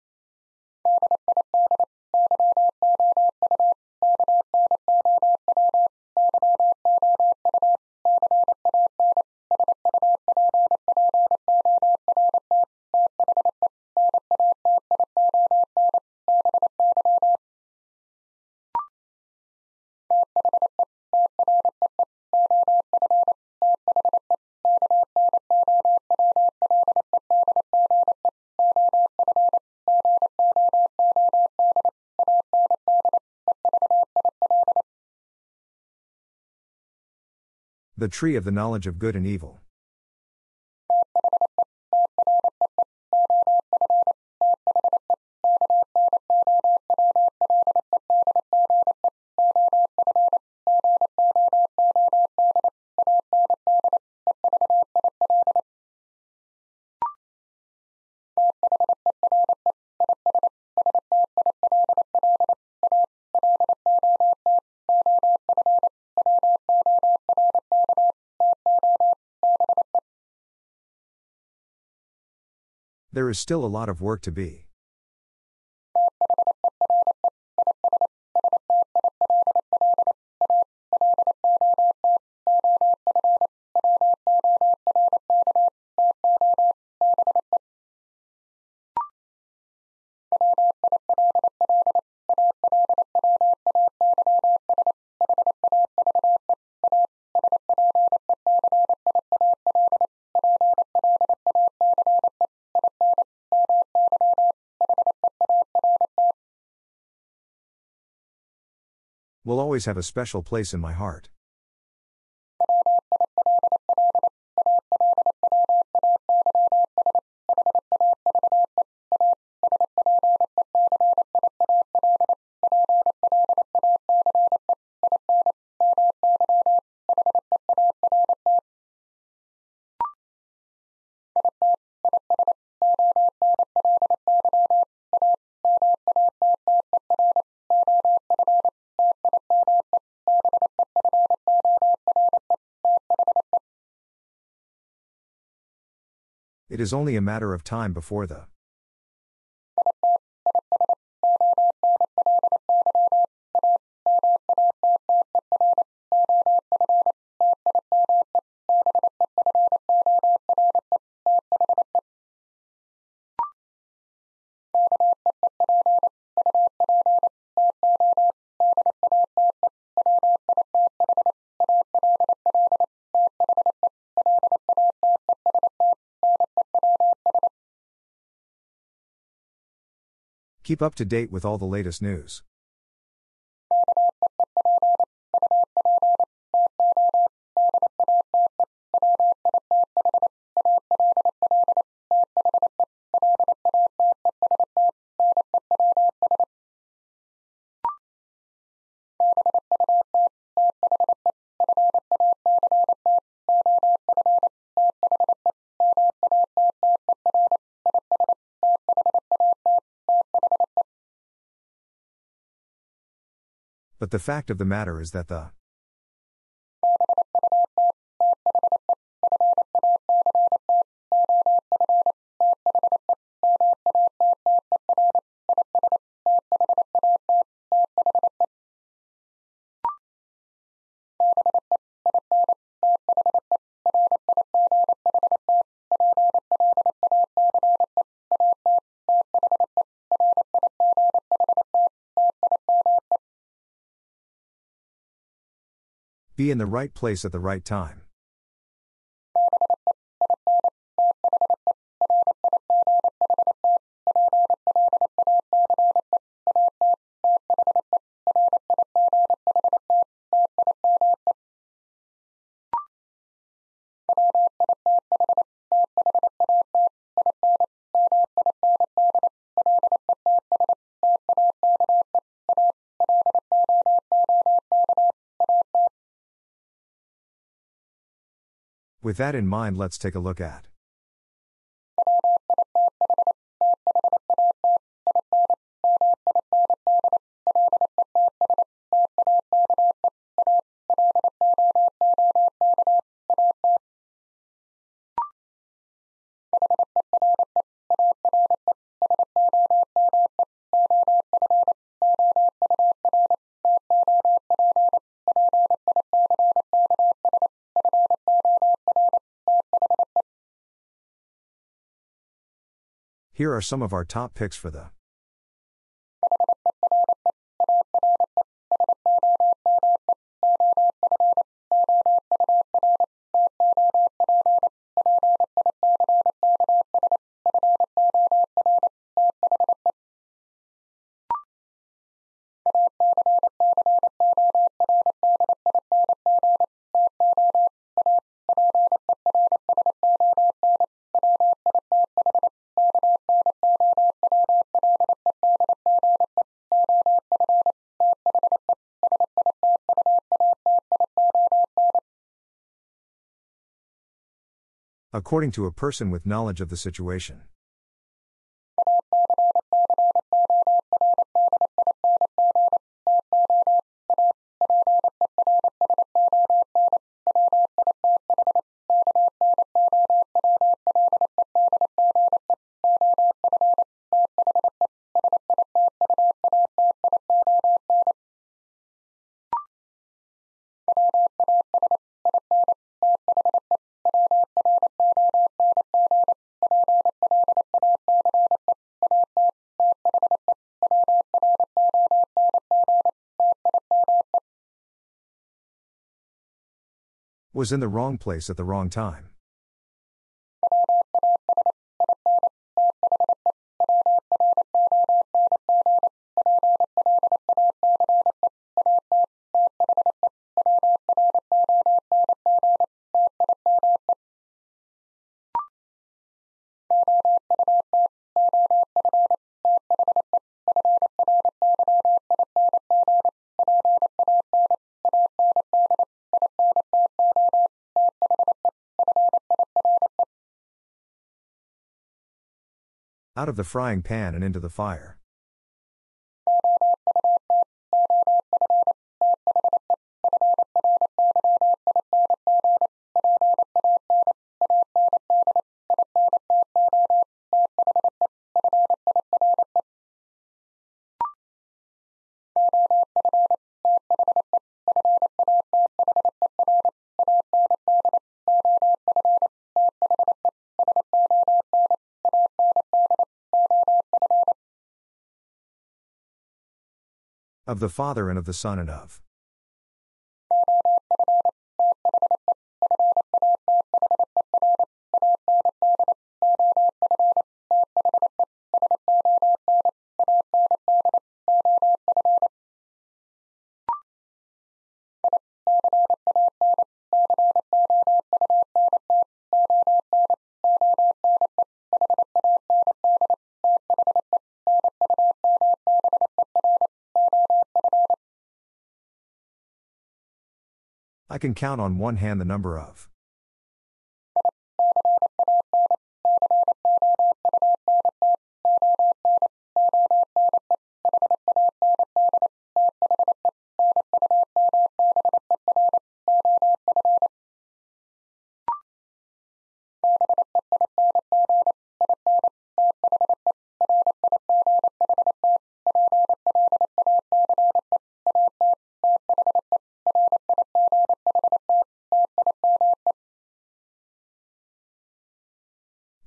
the tree of the knowledge of good and evil? There is still a lot of work to be. Will always have a special place in my heart. It is only a matter of time before the Keep up to date with all the latest news. But the fact of the matter is that the be in the right place at the right time. With that in mind, let's take a look at Here are some of our top picks for the according to a person with knowledge of the situation. Was in the wrong place at the wrong time. Out of the frying pan and into the fire. Of the Father and of the Son and of I can count on one hand the number of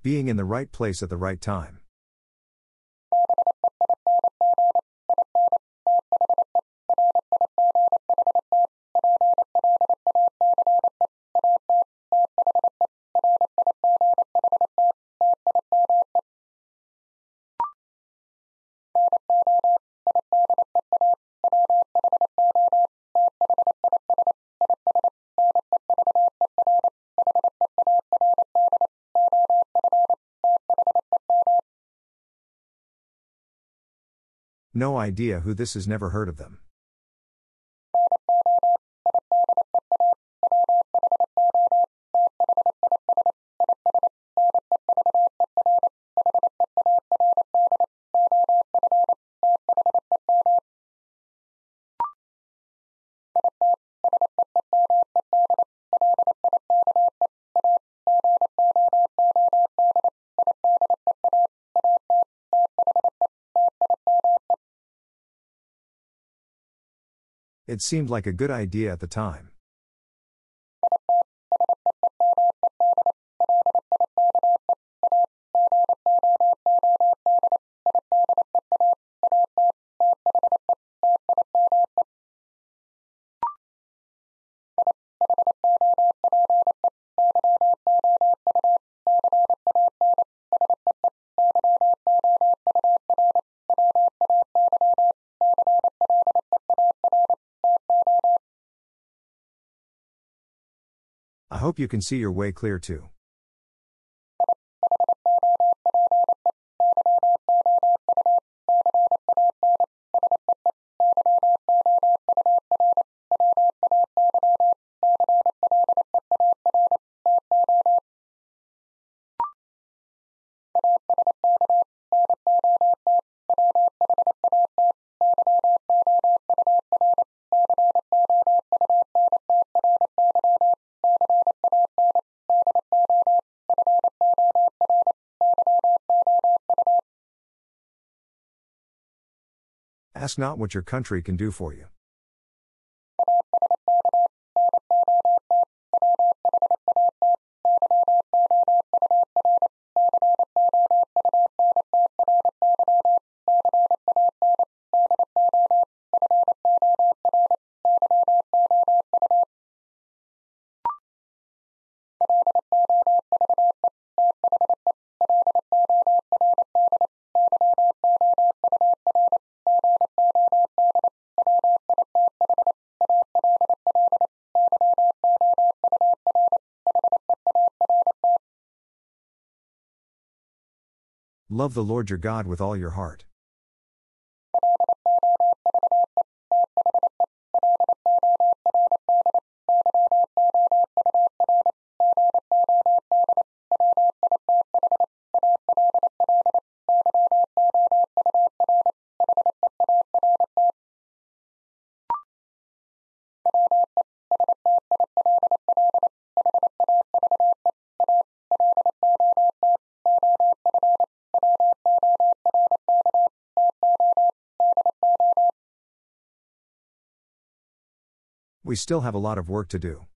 Being in the right place at the right time. No idea who this is, never heard of them. It seemed like a good idea at the time. I hope you can see your way clear too. Ask not what your country can do for you. Love the Lord your God with all your heart. We still have a lot of work to do.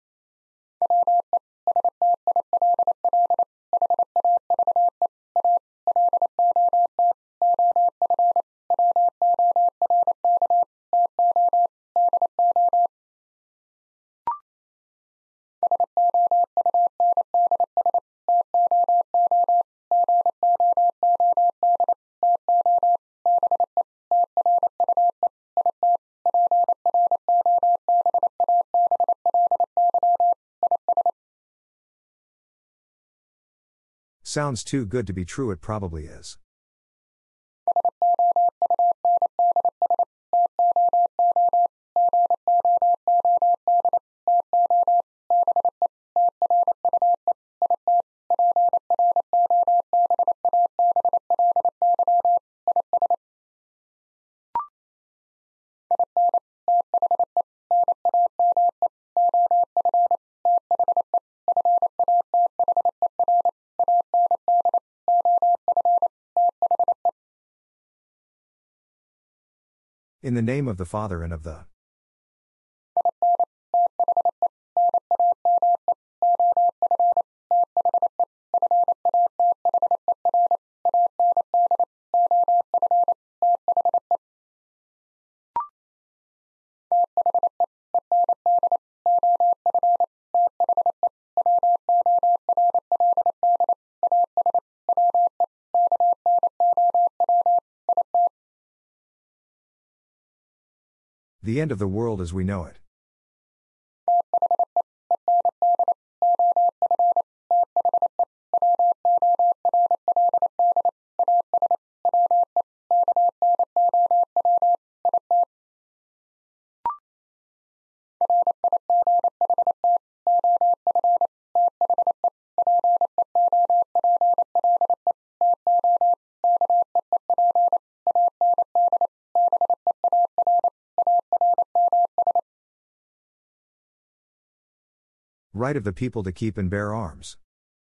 Sounds too good to be true, it probably is. In the name of the Father and of the The end of the world as we know it. Right of the people to keep and bear arms.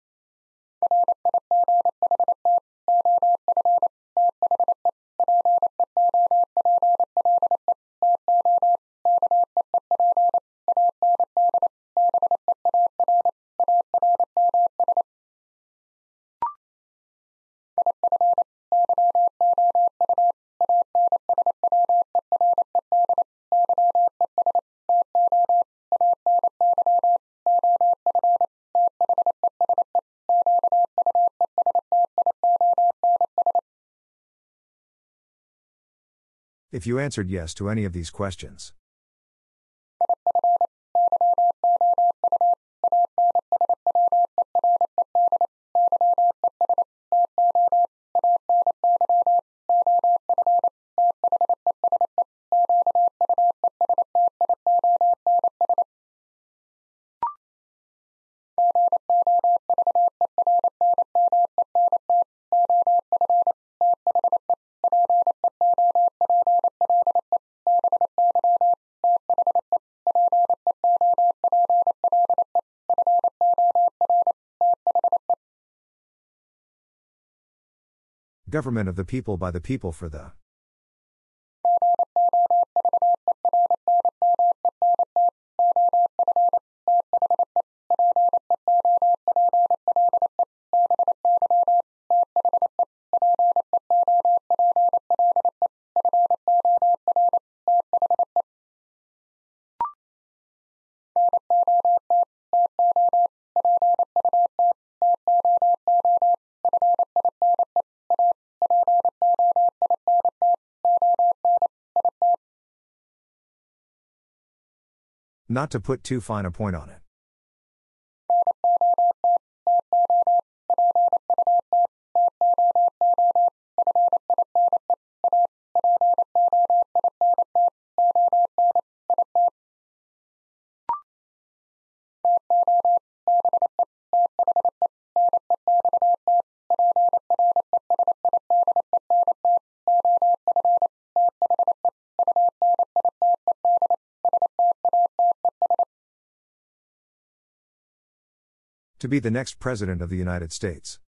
If you answered yes to any of these questions. Government of the people by the people for the. Not to put too fine a point on it. To be the next President of the United States.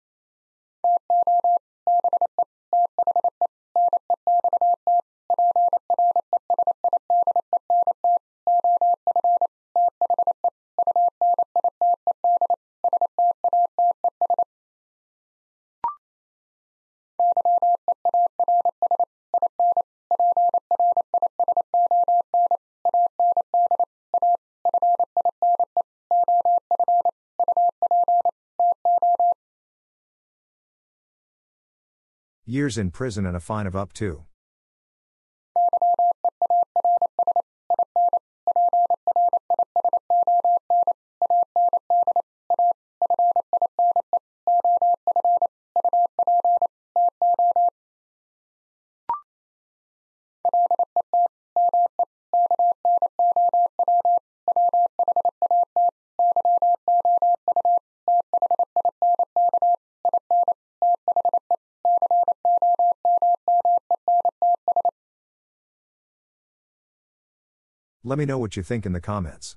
Years in prison and a fine of up to. Let me know what you think in the comments.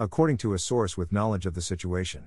According to a source with knowledge of the situation.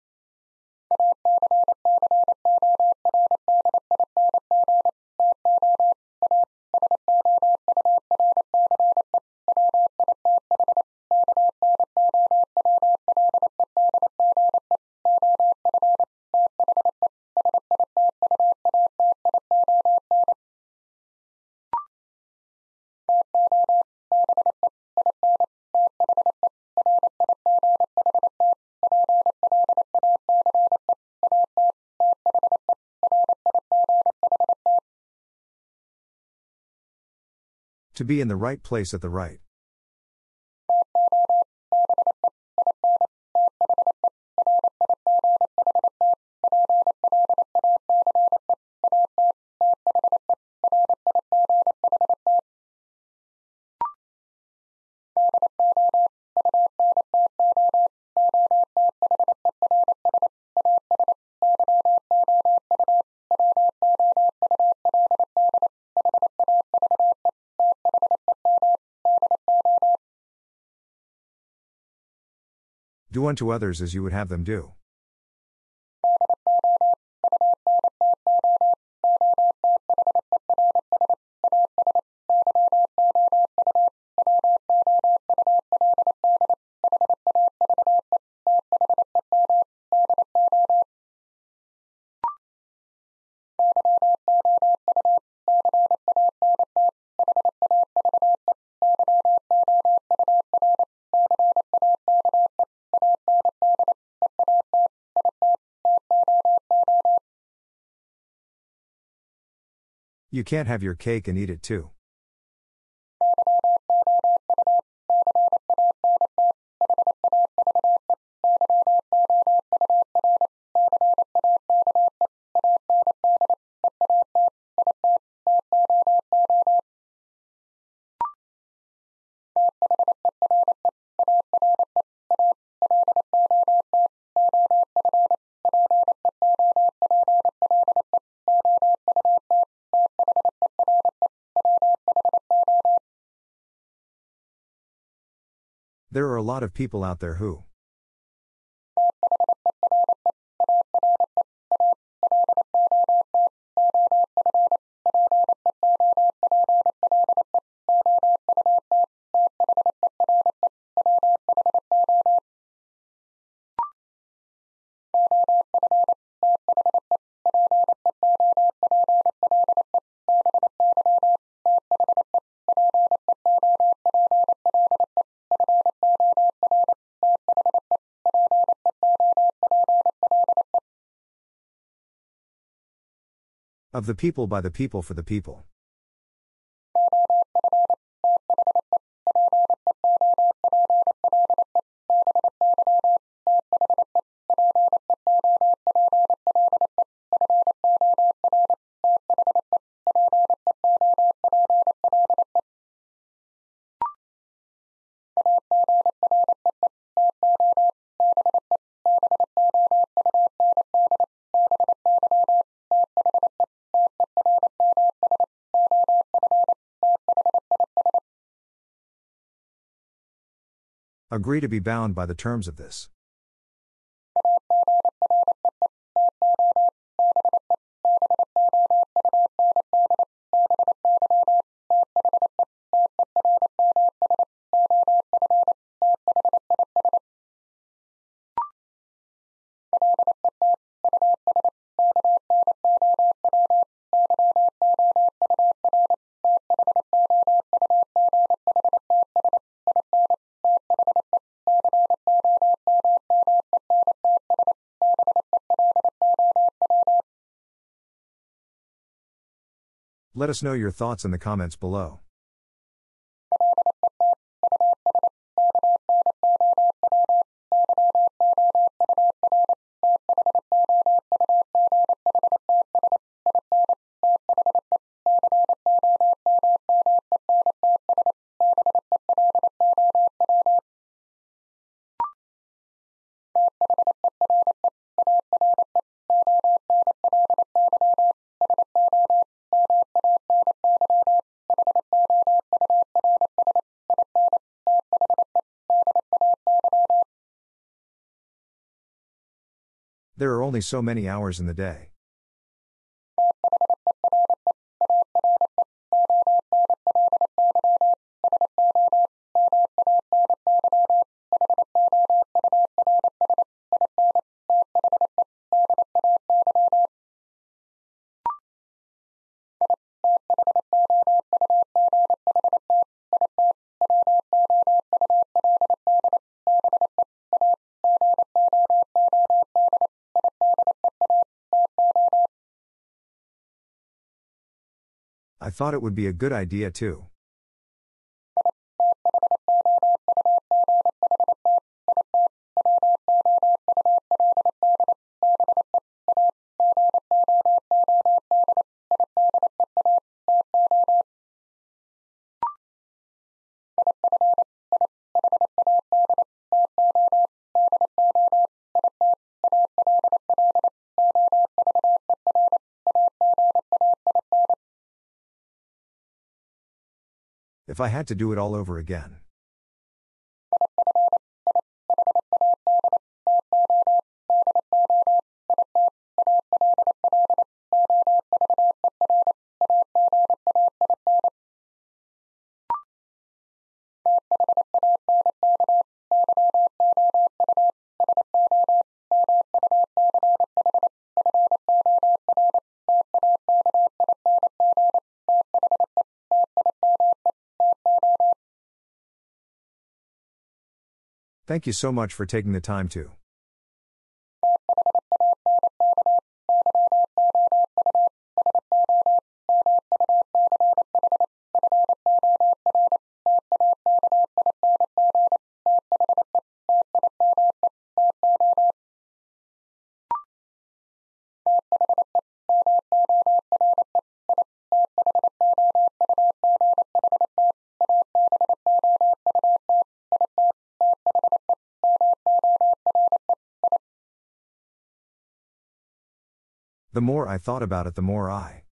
To be in the right place at the right. Do unto others as you would have them do. You can't have your cake and eat it too. There are a lot of people out there who of the people by the people for the people. Agree to be bound by the terms of this. Let us know your thoughts in the comments below. There are only so many hours in the day. I thought it would be a good idea too. If I had to do it all over again. Thank you so much for taking the time to. The more I thought about it, the more I.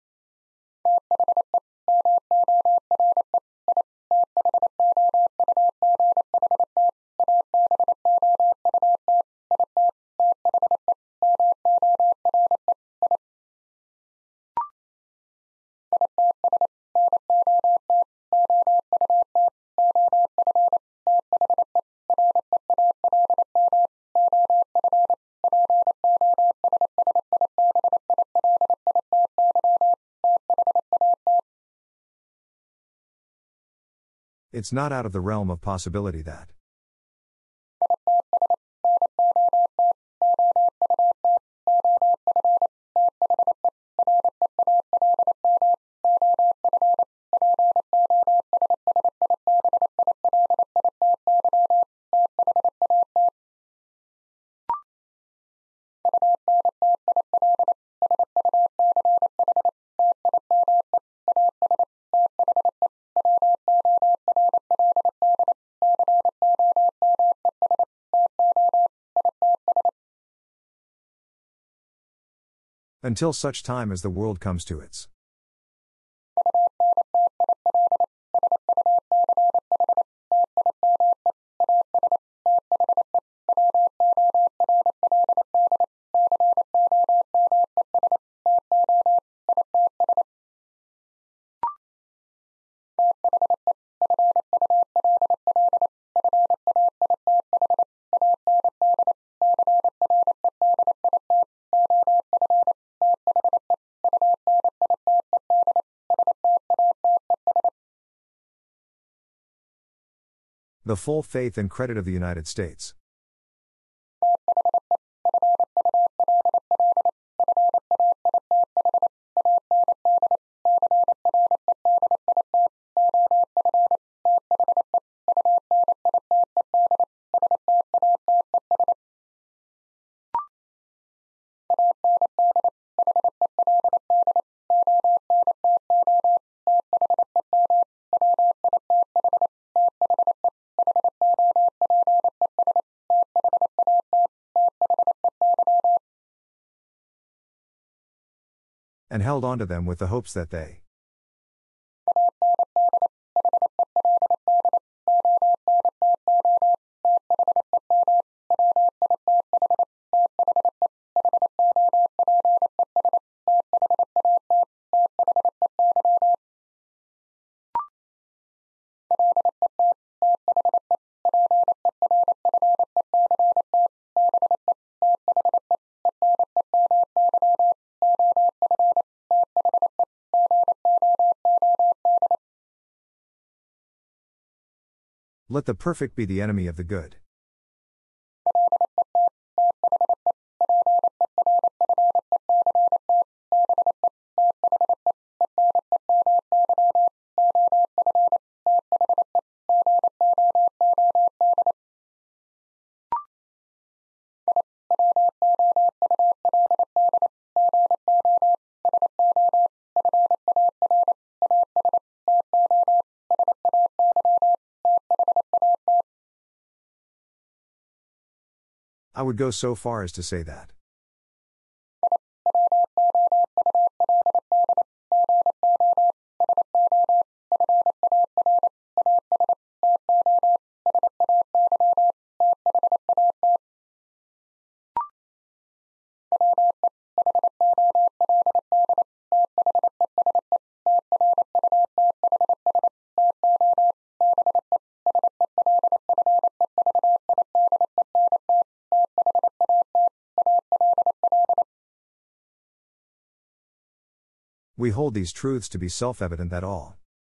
It's not out of the realm of possibility that. Until such time as the world comes to its. The full faith and credit of the United States. And held on to them with the hopes that they. Let the perfect be the enemy of the good. I would go so far as to say that. We hold these truths to be self-evident that all.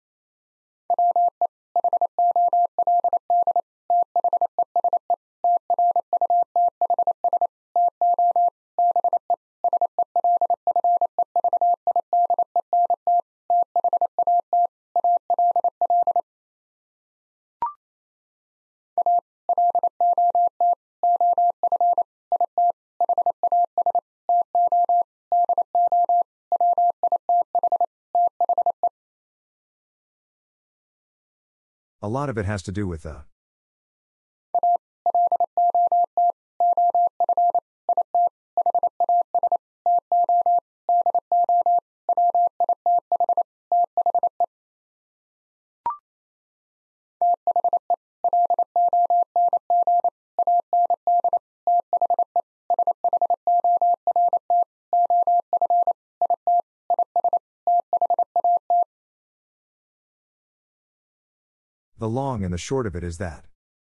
A lot of it has to do with the. The long and the short of it is that.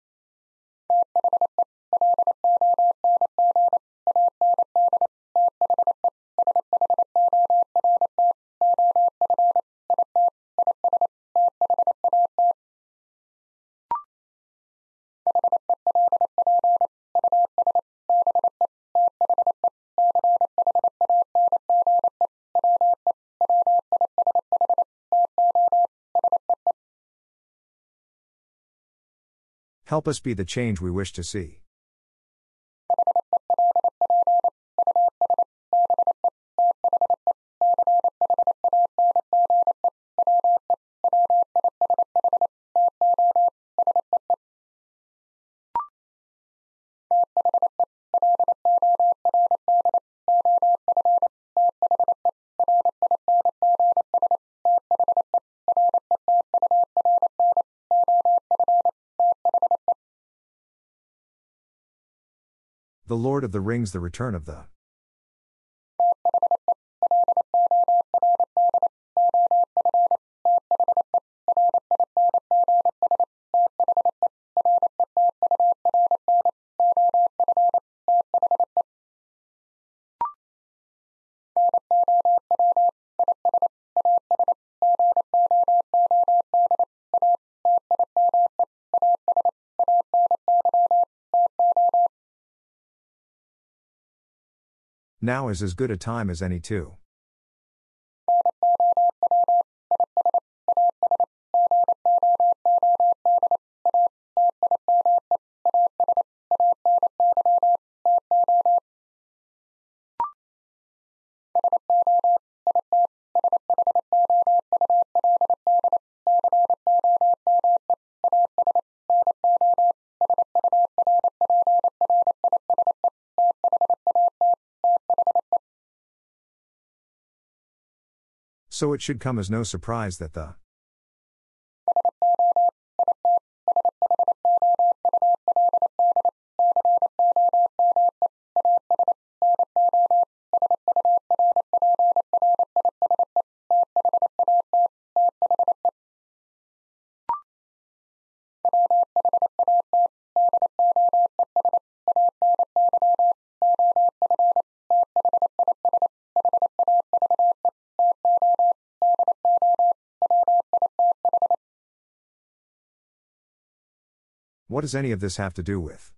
Help us be the change we wish to see. The Lord of the Rings, The Return of the. Now is as good a time as any too. So it should come as no surprise that the. What does any of this have to do with?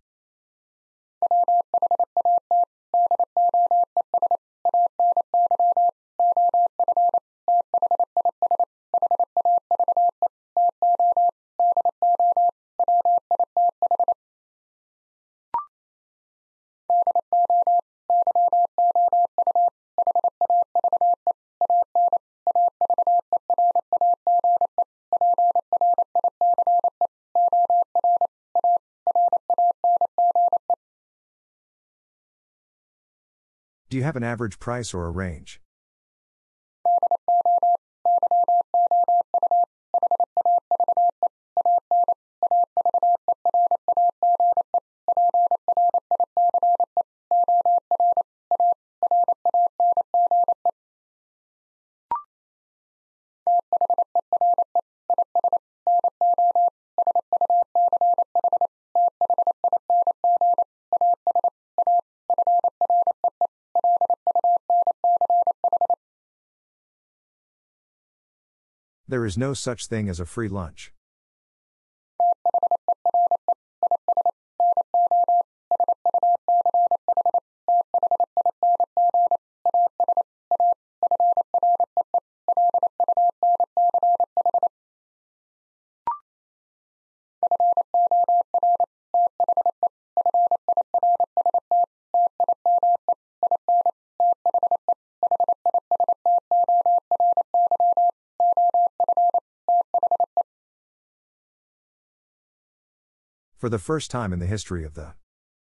Do you have an average price or a range? There is no such thing as a free lunch. For the first time in the history of the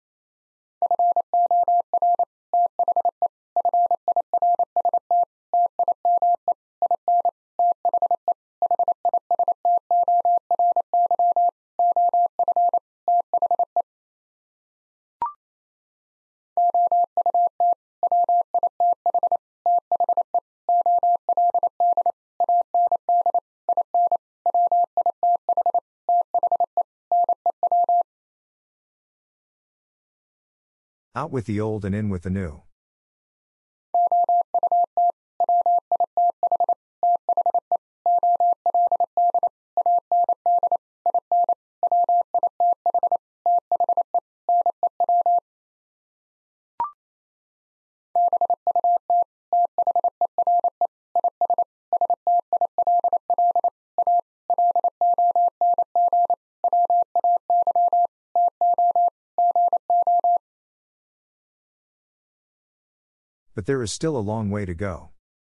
out with the old and in with the new. But there is still a long way to go.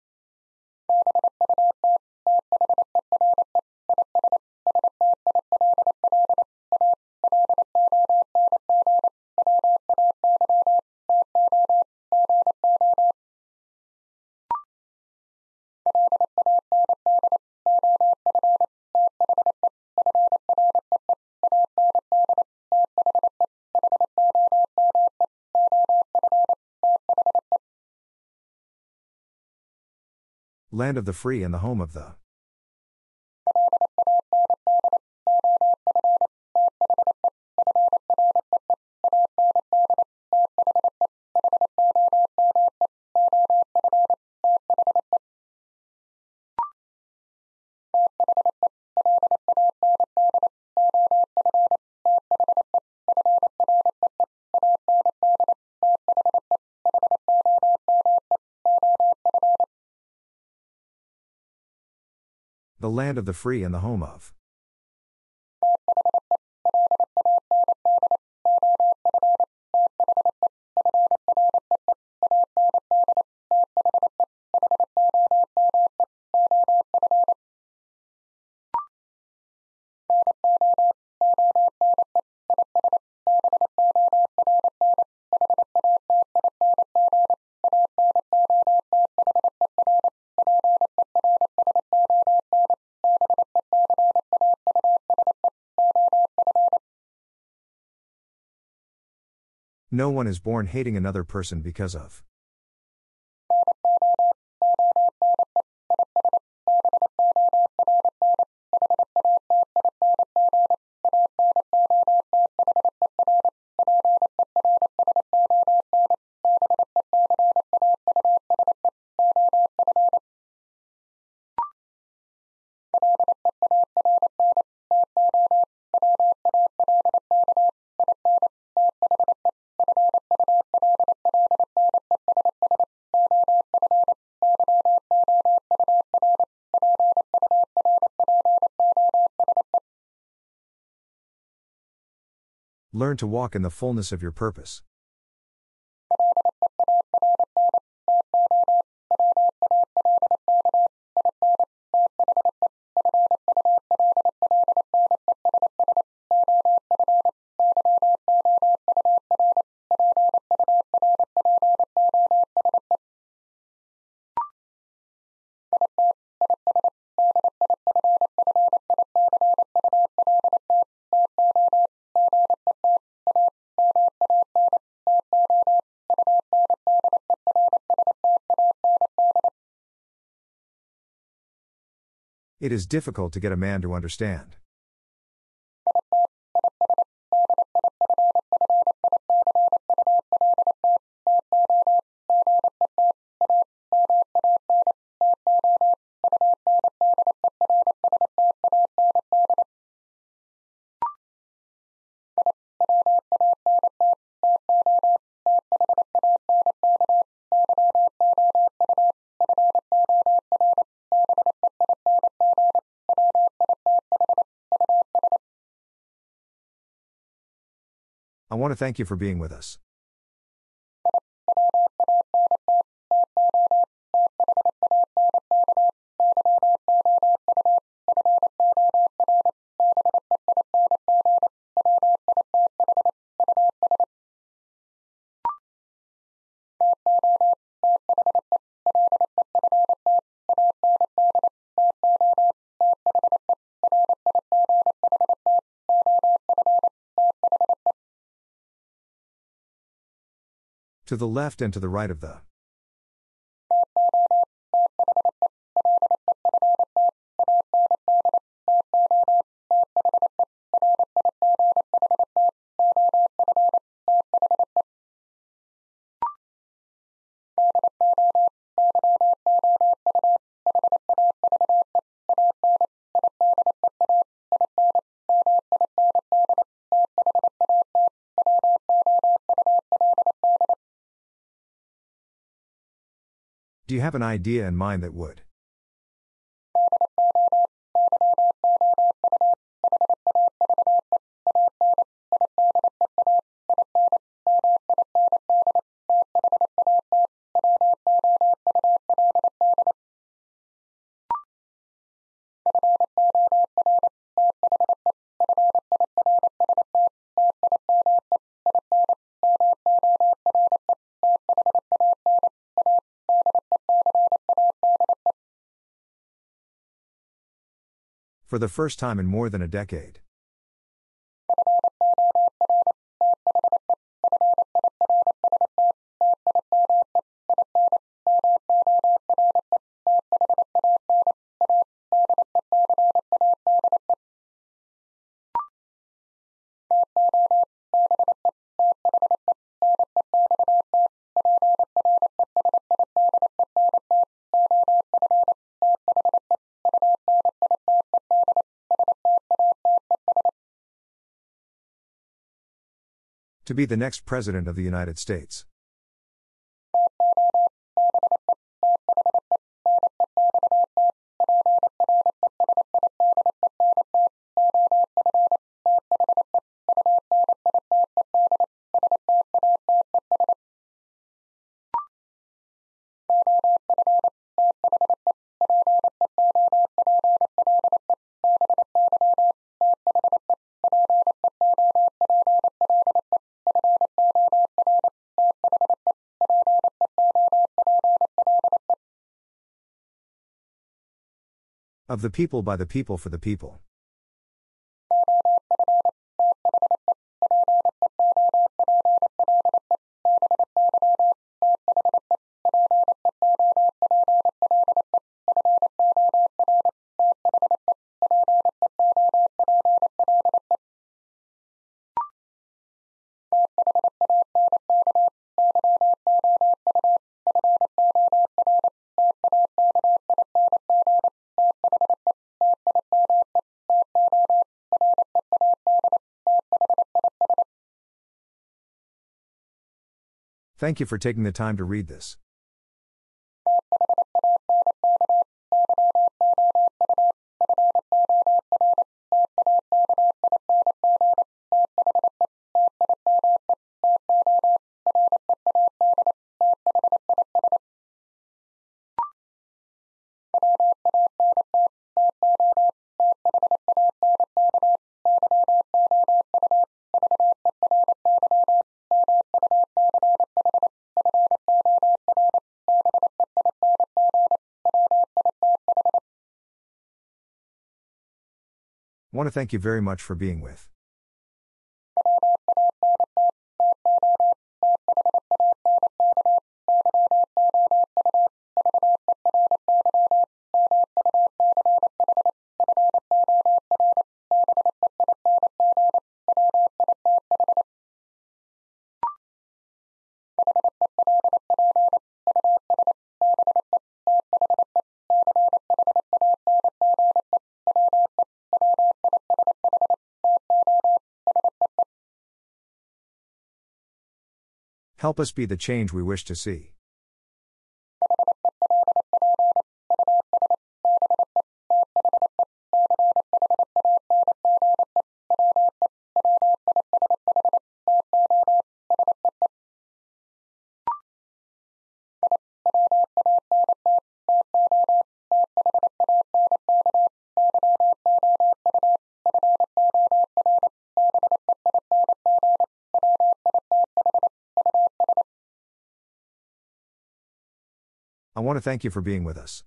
Land of the free and the home of the. The land of the free and the home of. No one is born hating another person because of. Learn to walk in the fullness of your purpose. It is difficult to get a man to understand. I want to thank you for being with us. To the left and to the right of the. Do you have an idea in mind that would? For the first time in more than a decade. To be the next President of the United States. Of the people, by the people, for the people. Thank you for taking the time to read this. Want to thank you very much for being with. Help us be the change we wish to see. I want to thank you for being with us.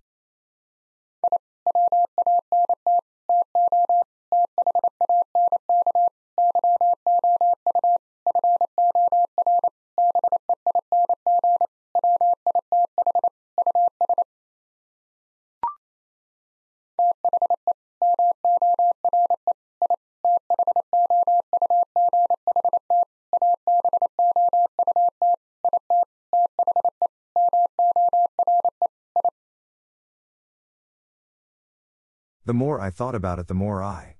The more I thought about it, the more I.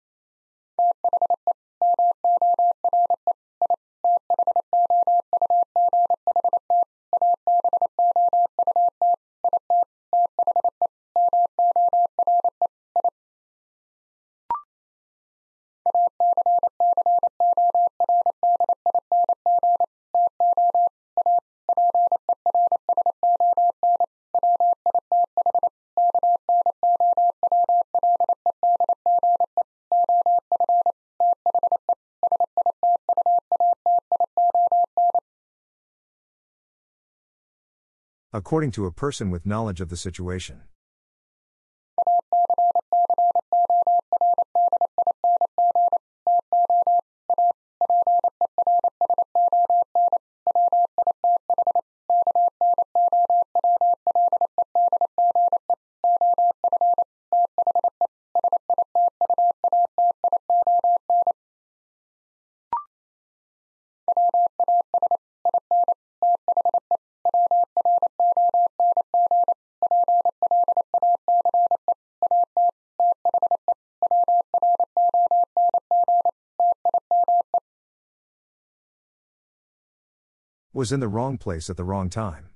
According to a person with knowledge of the situation. Was in the wrong place at the wrong time.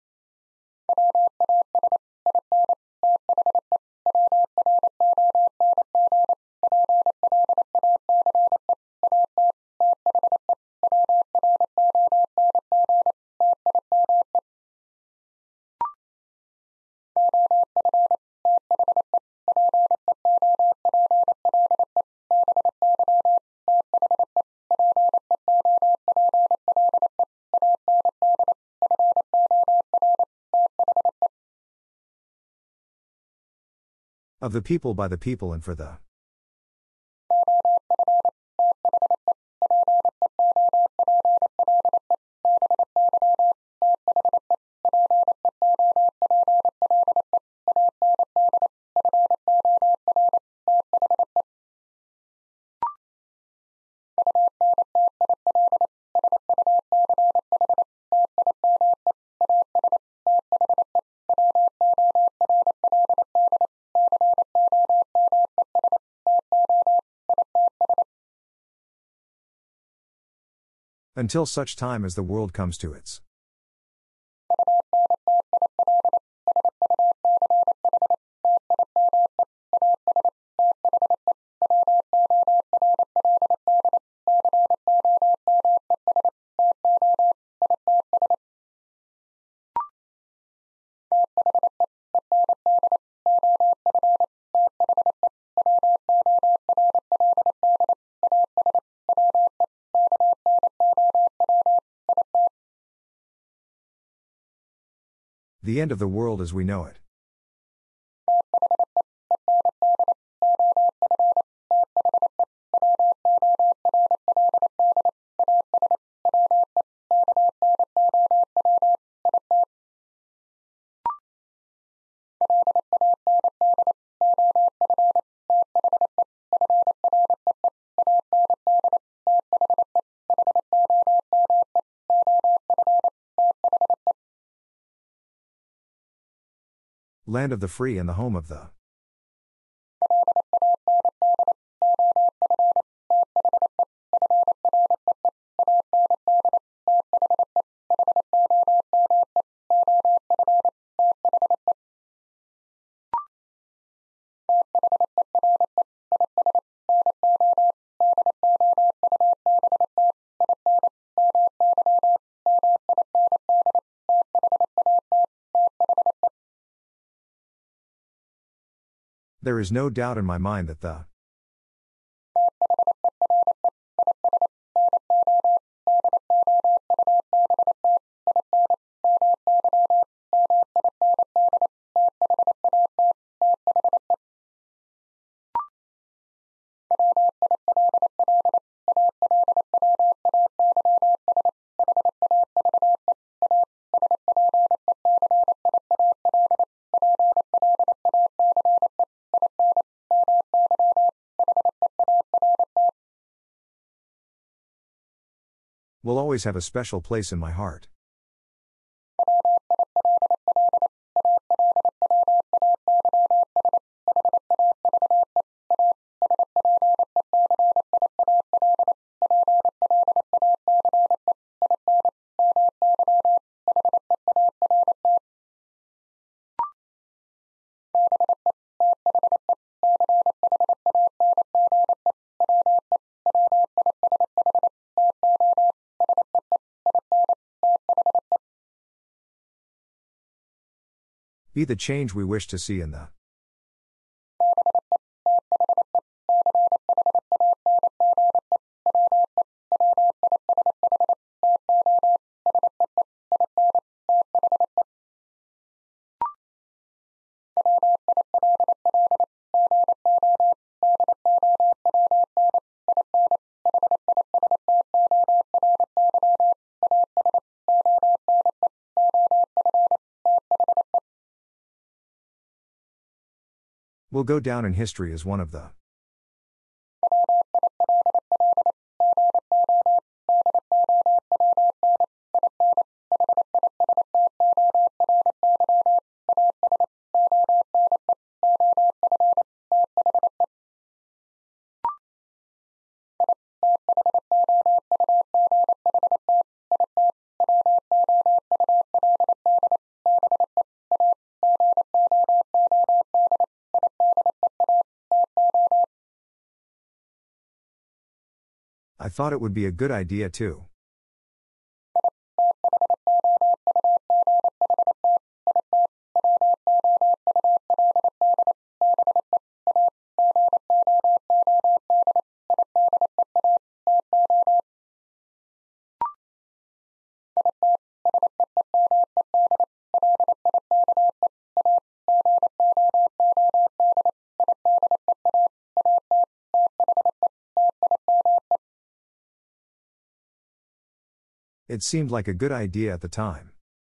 Of the people, by the people, and for the. Until such time as the world comes to its. The end of the world as we know it. Land of the free and the home of the. There is no doubt in my mind that the. Will always have a special place in my heart. Be the change we wish to see in the. Will go down in history as one of the. I thought it would be a good idea too. It seemed like a good idea at the time.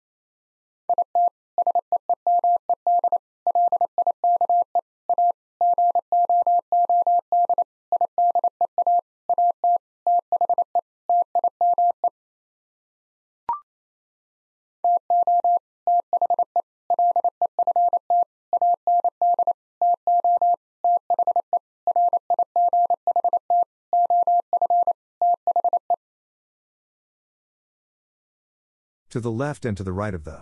To the left and to the right of the.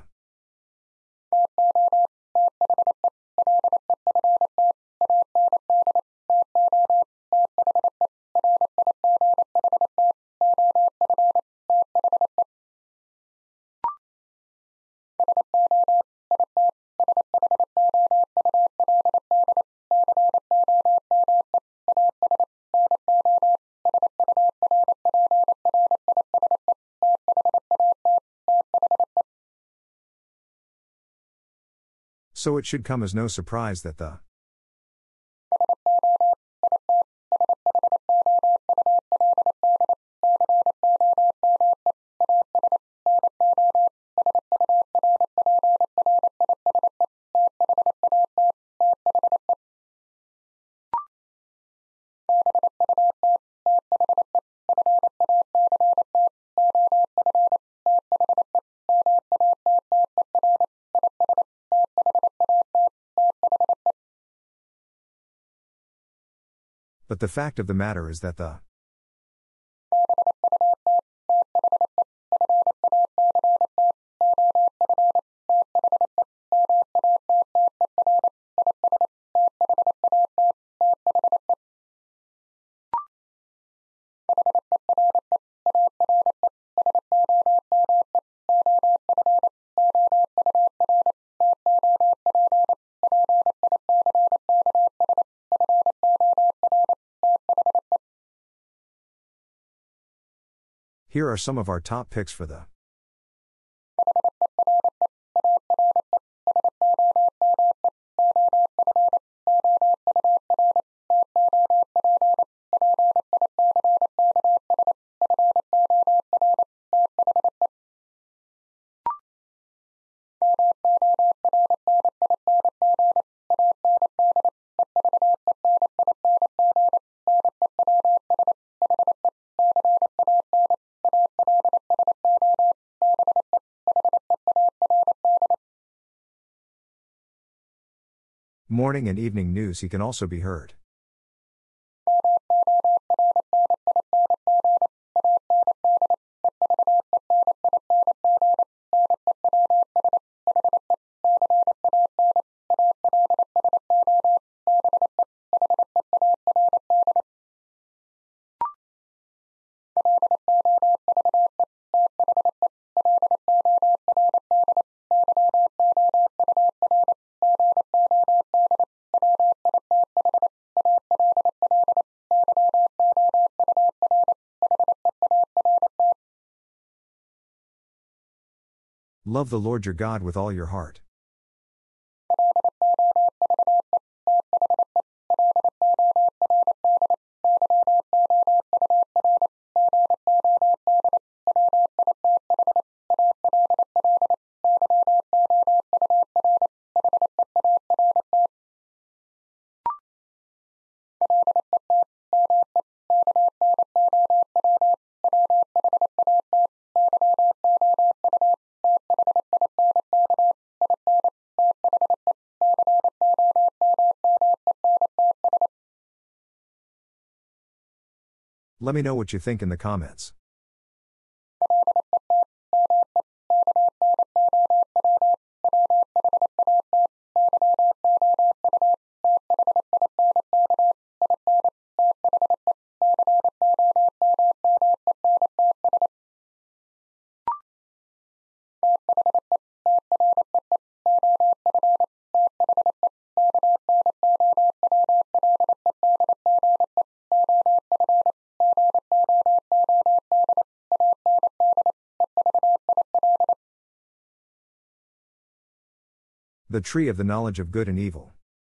So it should come as no surprise that the. But the fact of the matter is that the Here are some of our top picks for the morning and evening news. He can also be heard. Love the Lord your God with all your heart. Let me know what you think in the comments. The tree of the knowledge of good and evil.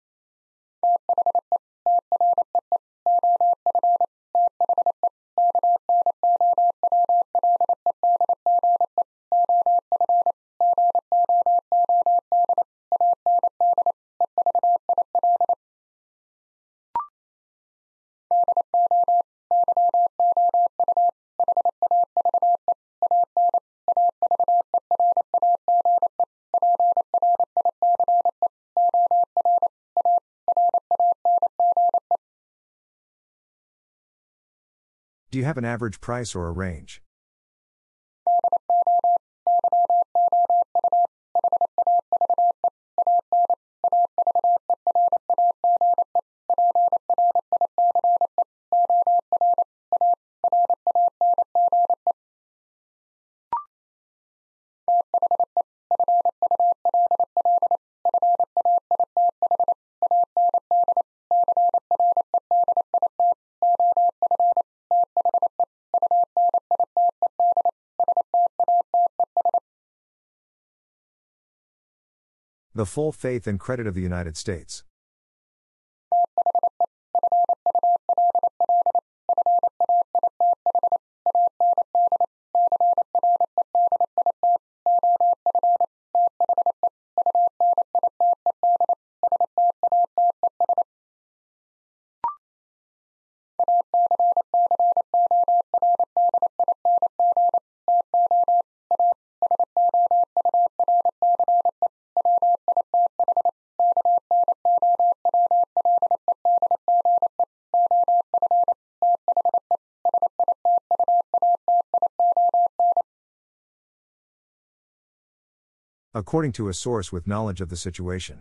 Do you have an average price or a range? The full faith and credit of the United States. According to a source with knowledge of the situation.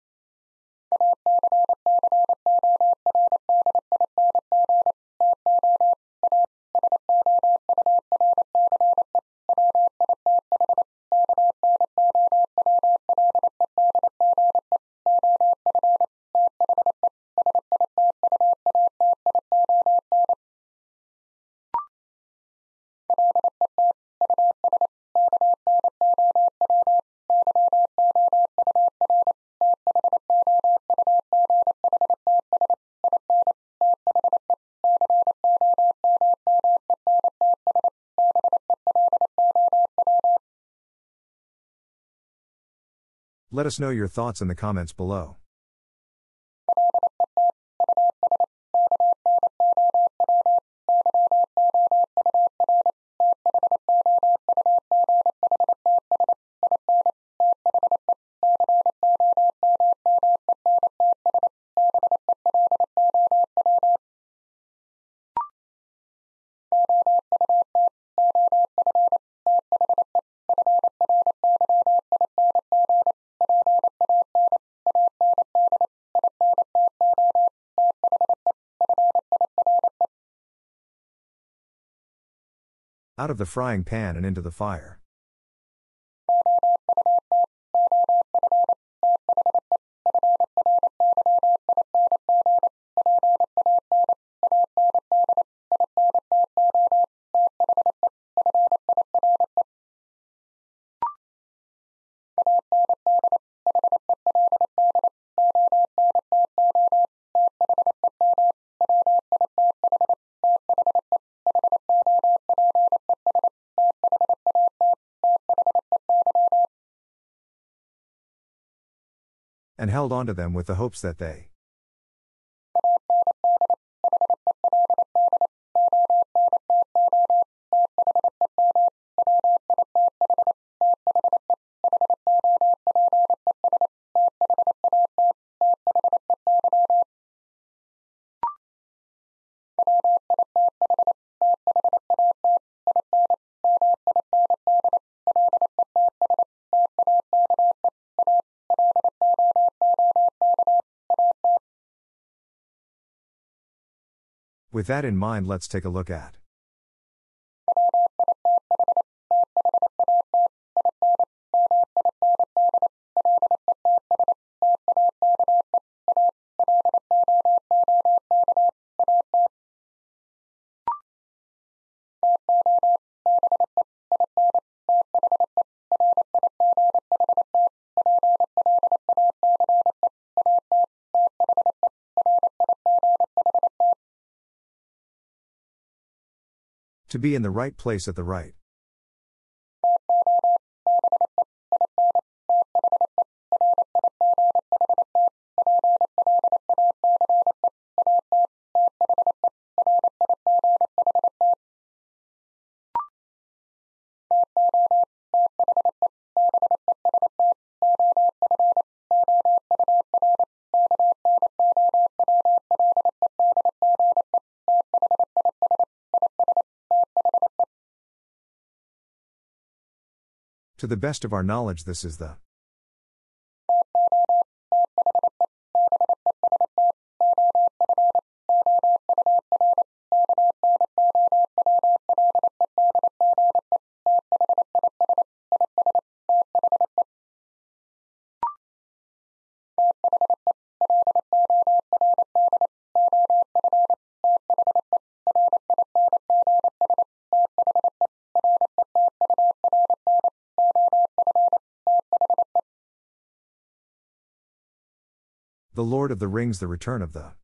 Let us know your thoughts in the comments below. Out of the frying pan and into the fire. And held onto them with the hopes that they With that in mind, let's take a look at to be in the right place at the right. To the best of our knowledge, this is the The Lord of the Rings, The Return of the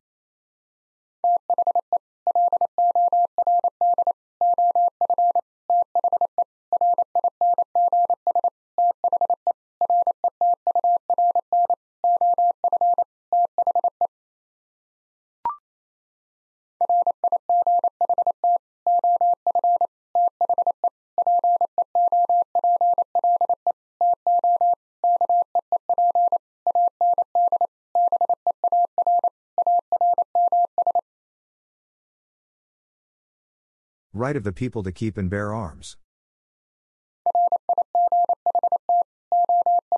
right of the people to keep and bear arms.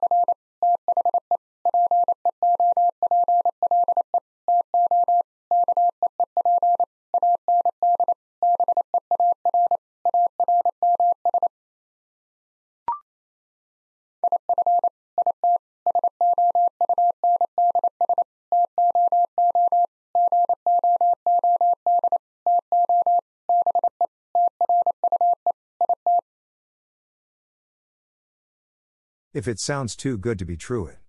If it sounds too good to be true, it.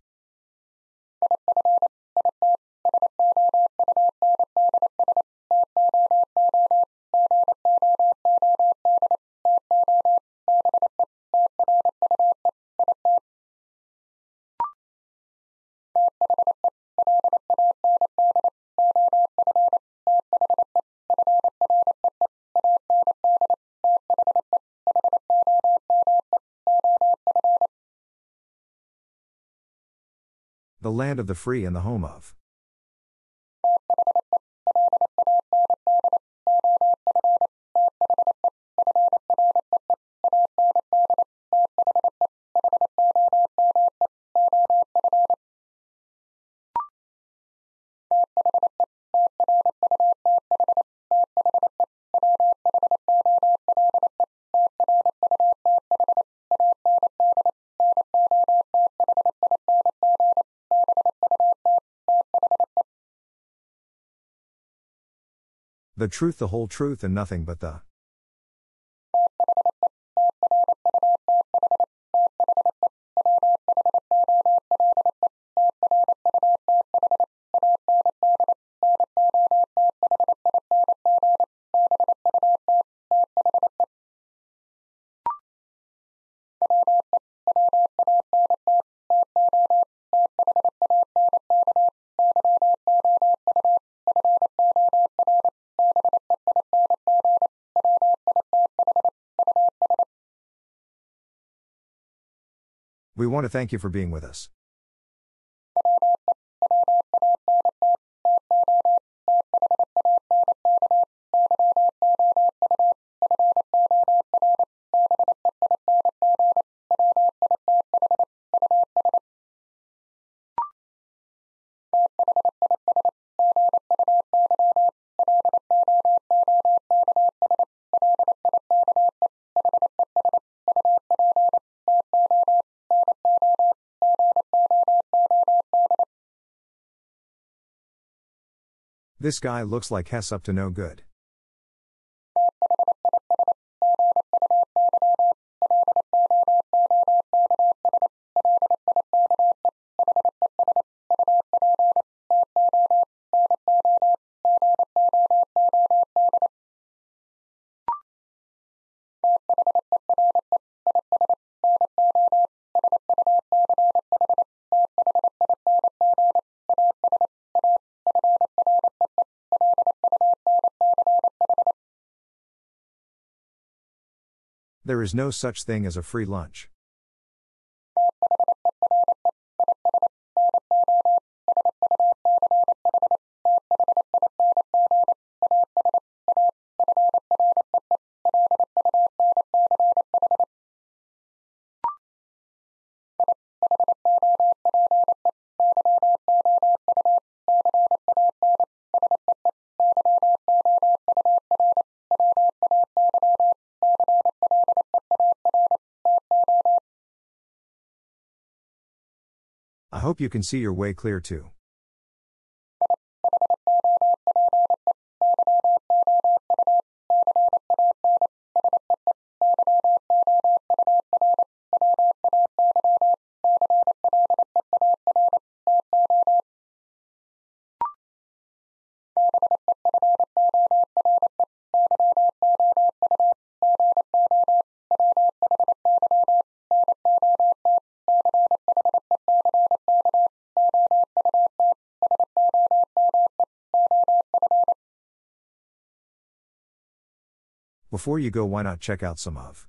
The land of the free and the home of. The truth, the whole truth, and nothing but the. We want to thank you for being with us. This guy looks like Hess up to no good. There is no such thing as a free lunch. I hope you can see your way clear too. Before you go, why not check out some of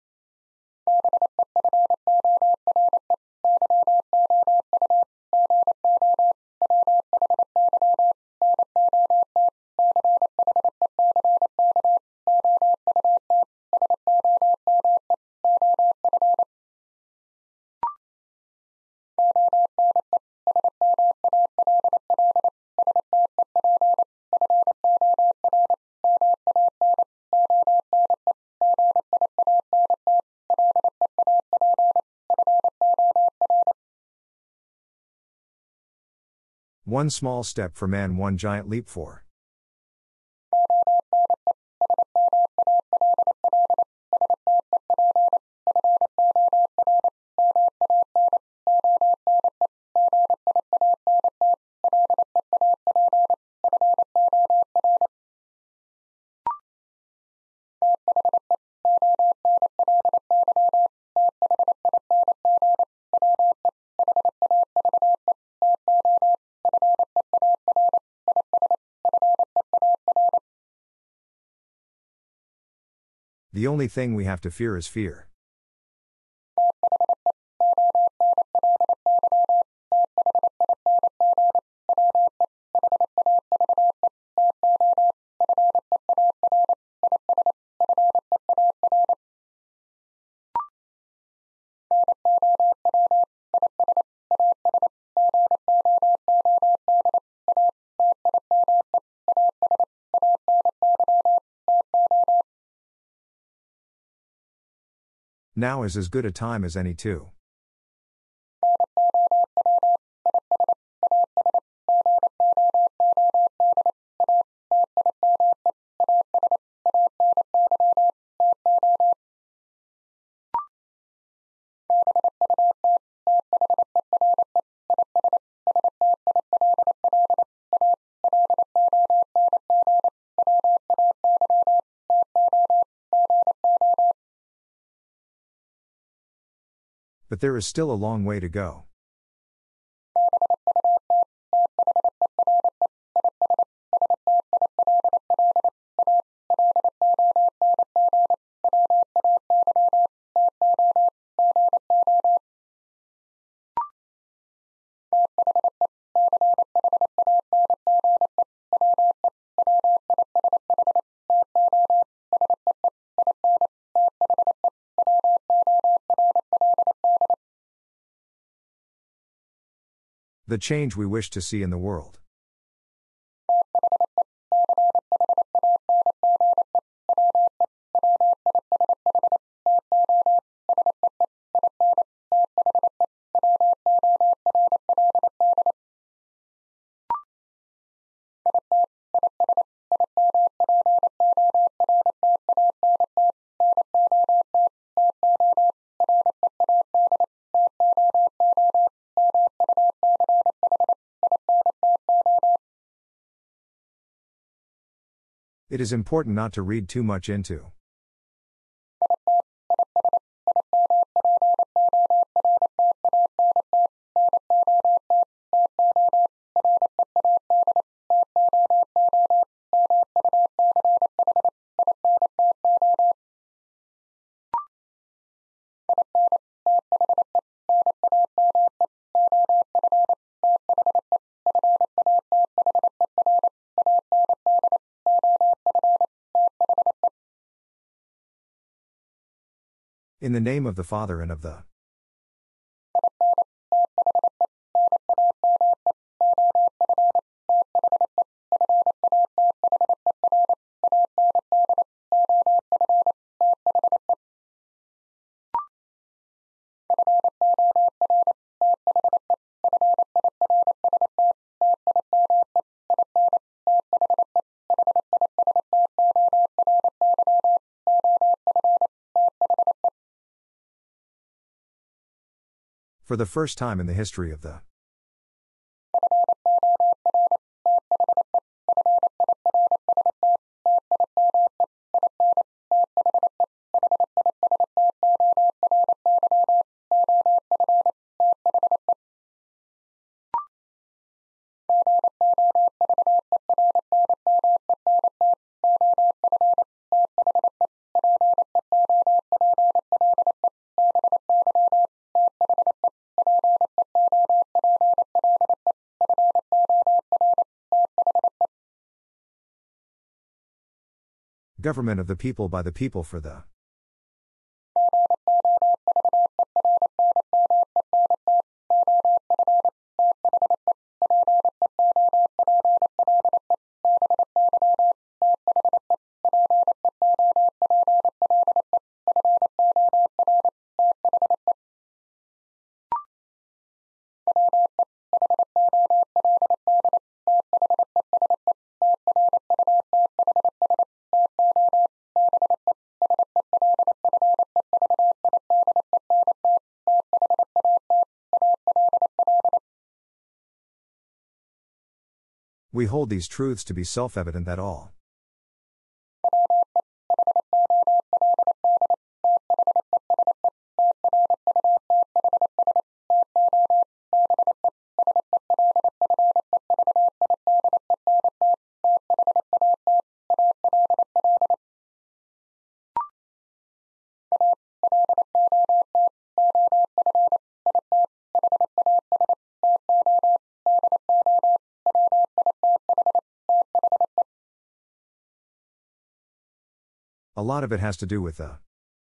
one small step for man, one giant leap for. The only thing we have to fear is fear. Now is as good a time as any too. But there is still a long way to go. The change we wish to see in the world. It is important not to read too much into. In the name of the Father and of the For the first time in the history of the government of the people by the people for the We hold these truths to be self-evident that all A lot of it has to do with the.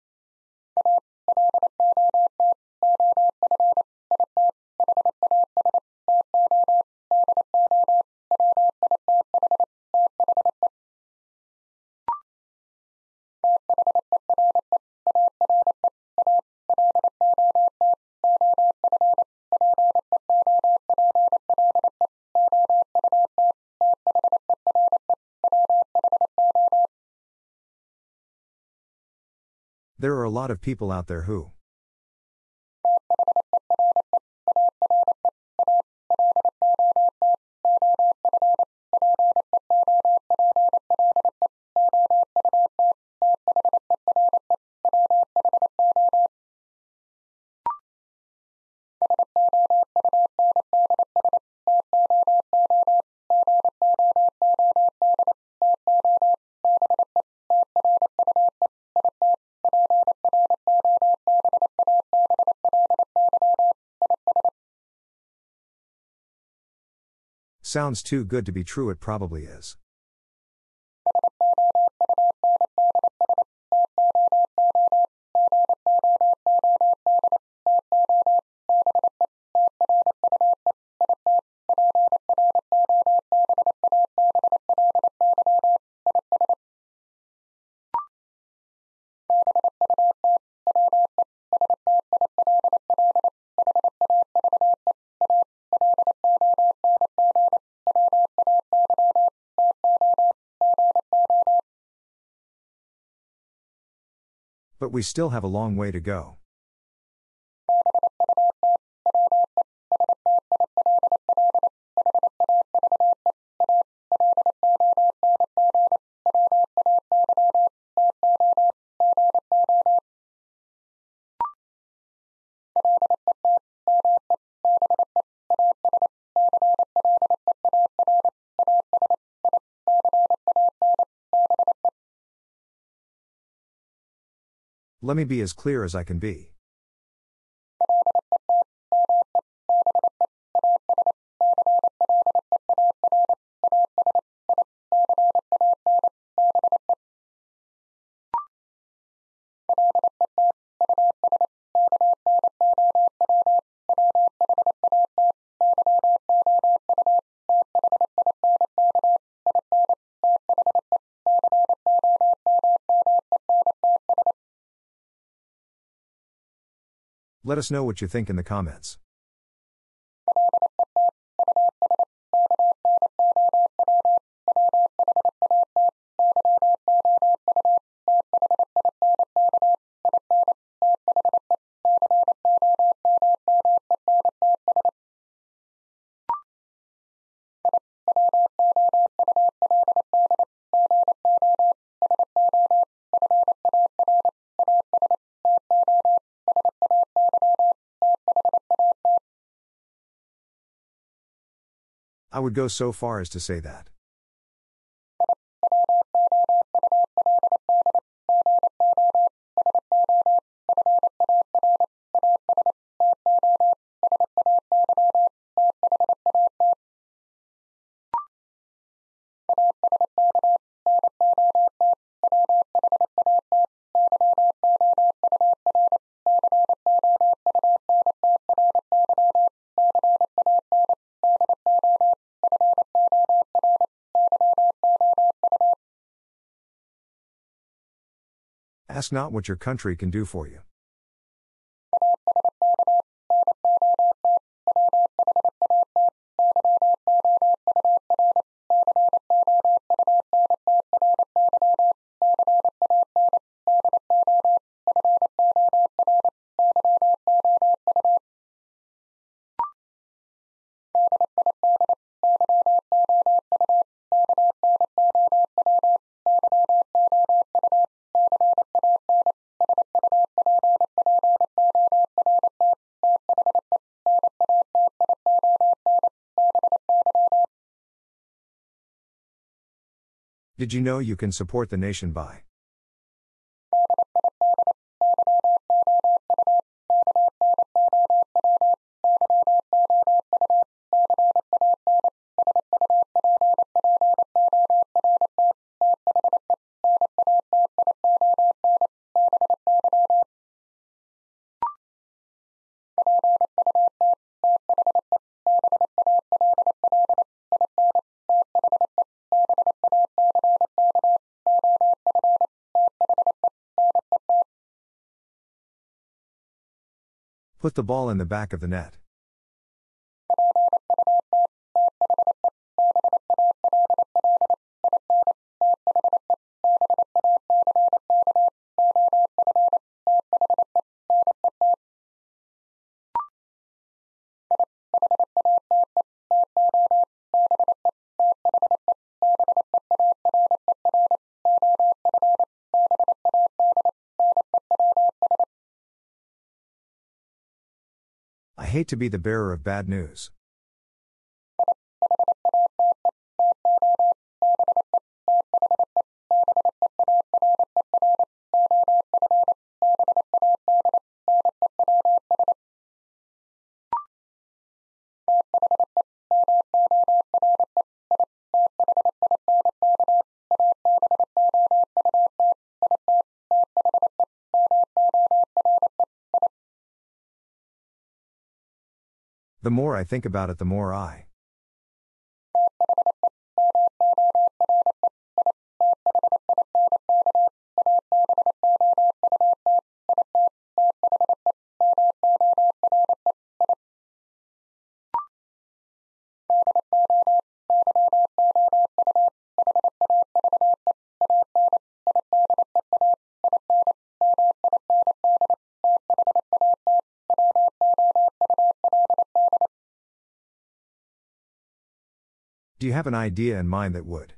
There are a lot of people out there who. Sounds too good to be true, it probably is. But we still have a long way to go. Let me be as clear as I can be. Let us know what you think in the comments. I would go so far as to say that. Ask not what your country can do for you. Did you know you can support the nation by Put the ball in the back of the net. I hate to be the bearer of bad news. The more I think about it, the more I. Do you have an idea in mind that would?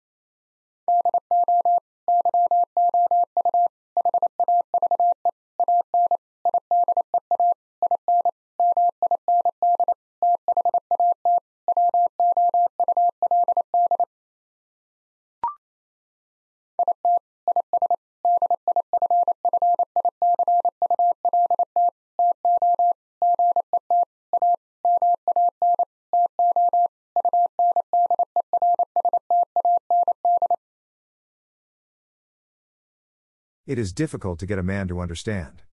It is difficult to get a man to understand.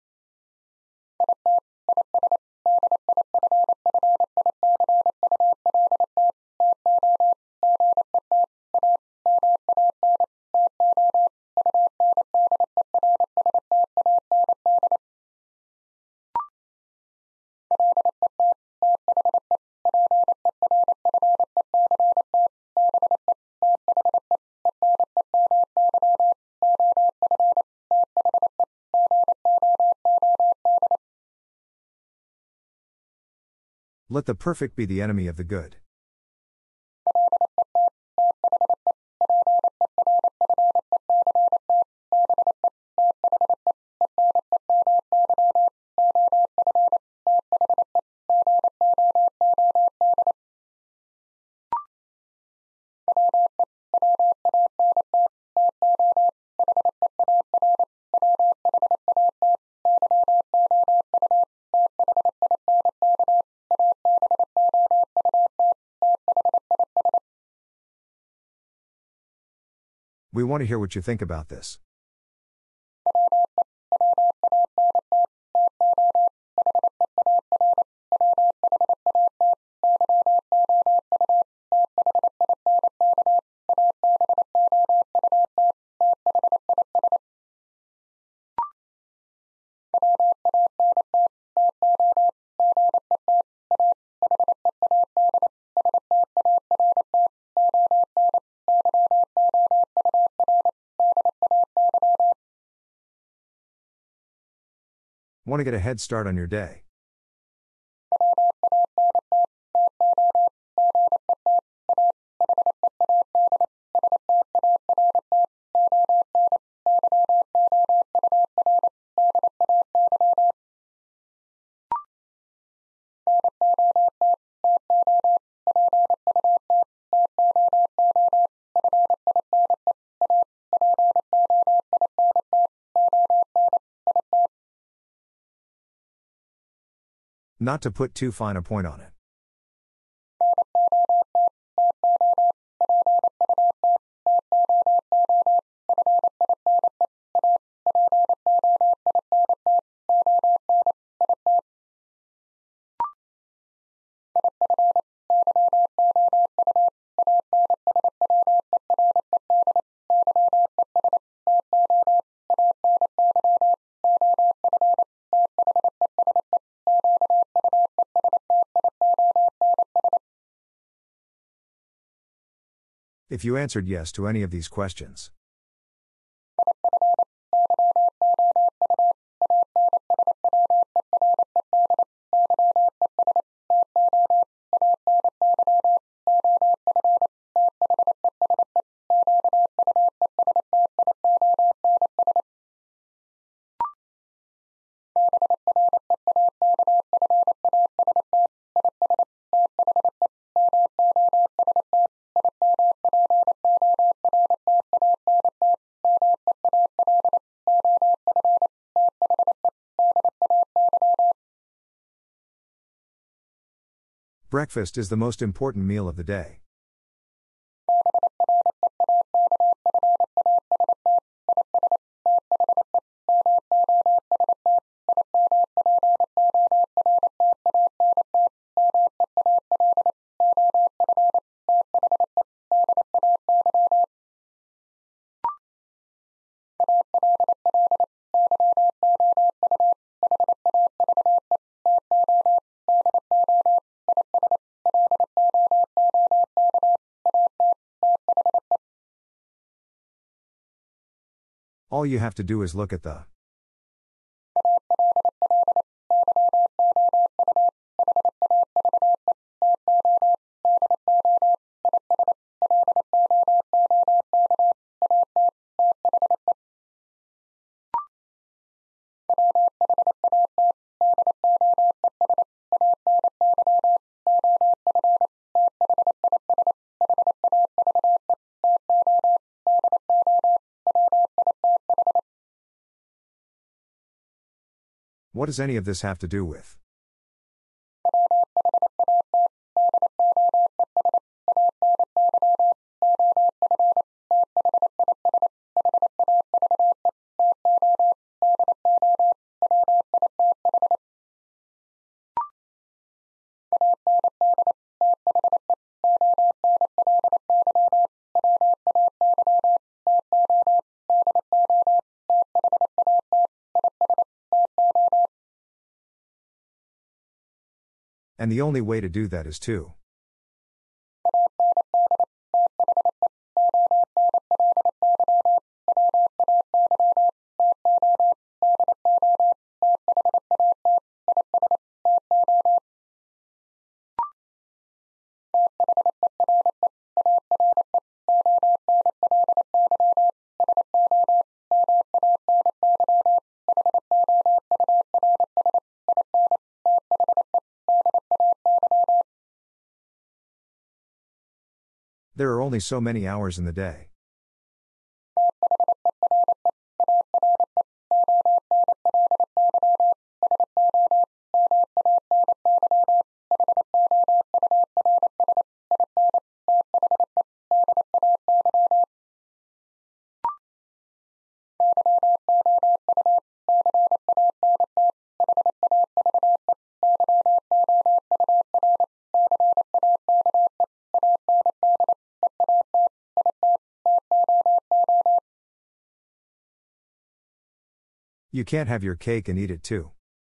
Let the perfect be the enemy of the good. We want to hear what you think about this. Want to get a head start on your day? Not to put too fine a point on it. If you answered yes to any of these questions. Breakfast is the most important meal of the day. All you have to do is look at the What does any of this have to do with? And the only way to do that is to. There are only so many hours in the day. You can't have your cake and eat it too.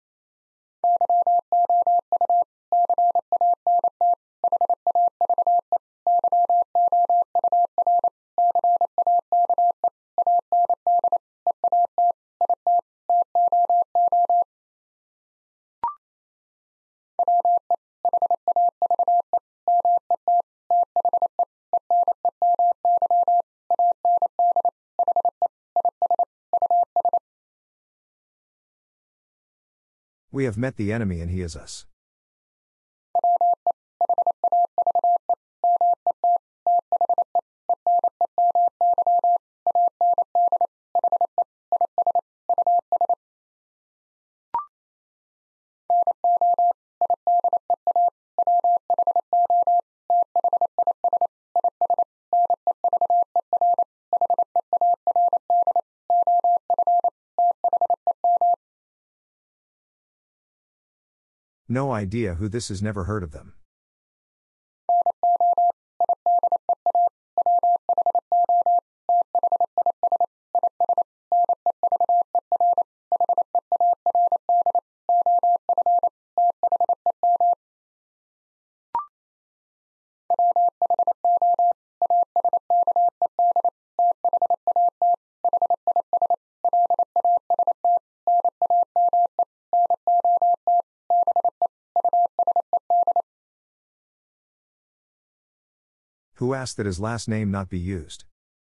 We have met the enemy and he is us. No idea who this is, never heard of them. Who asked that his last name not be used?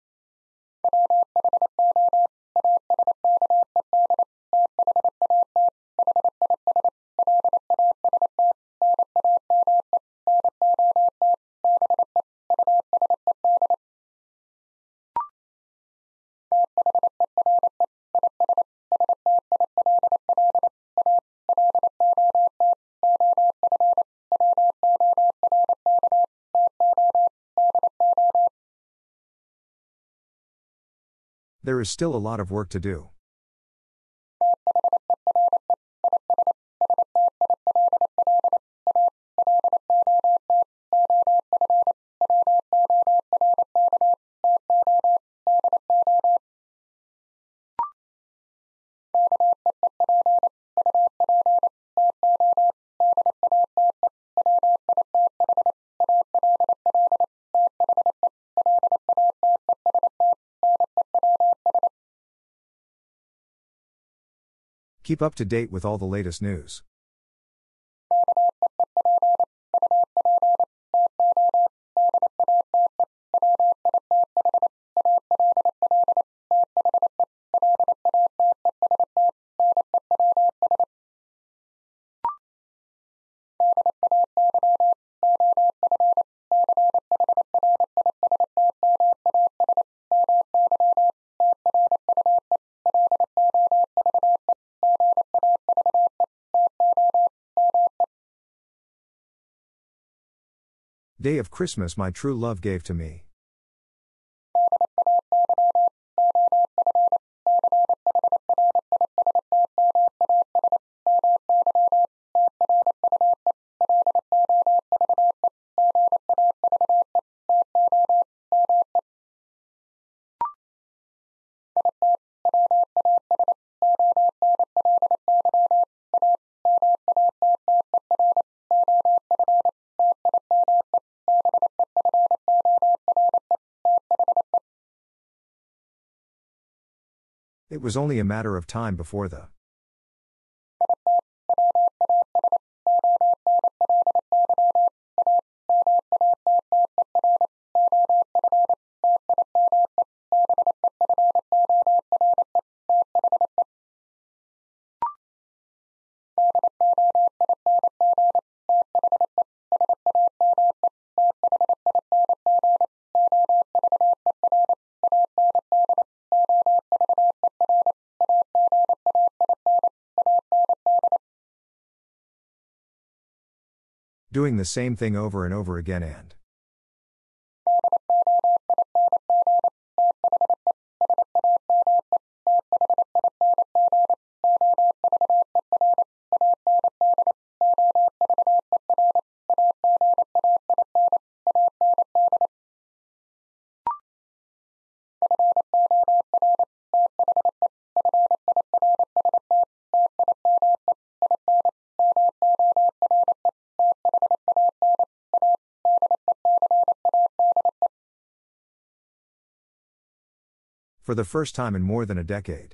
There is still a lot of work to do. Keep up to date with all the latest news. Day of Christmas my true love gave to me. It was only a matter of time before the doing the same thing over and over again and for the first time in more than a decade.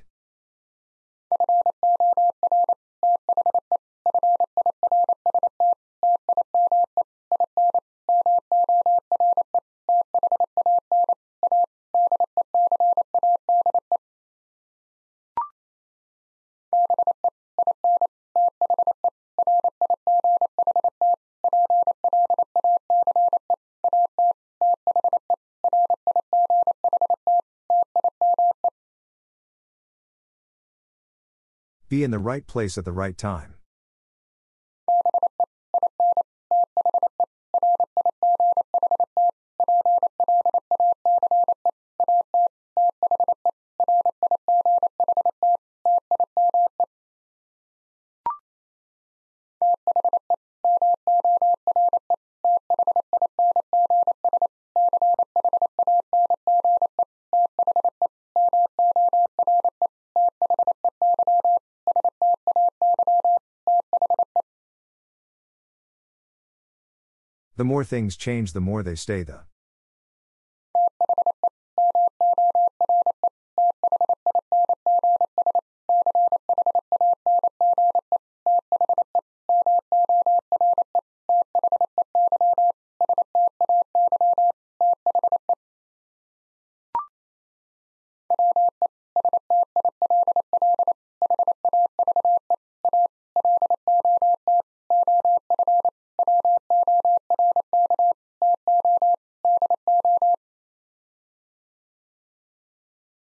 Be in the right place at the right time. The more things change, the more they stay the.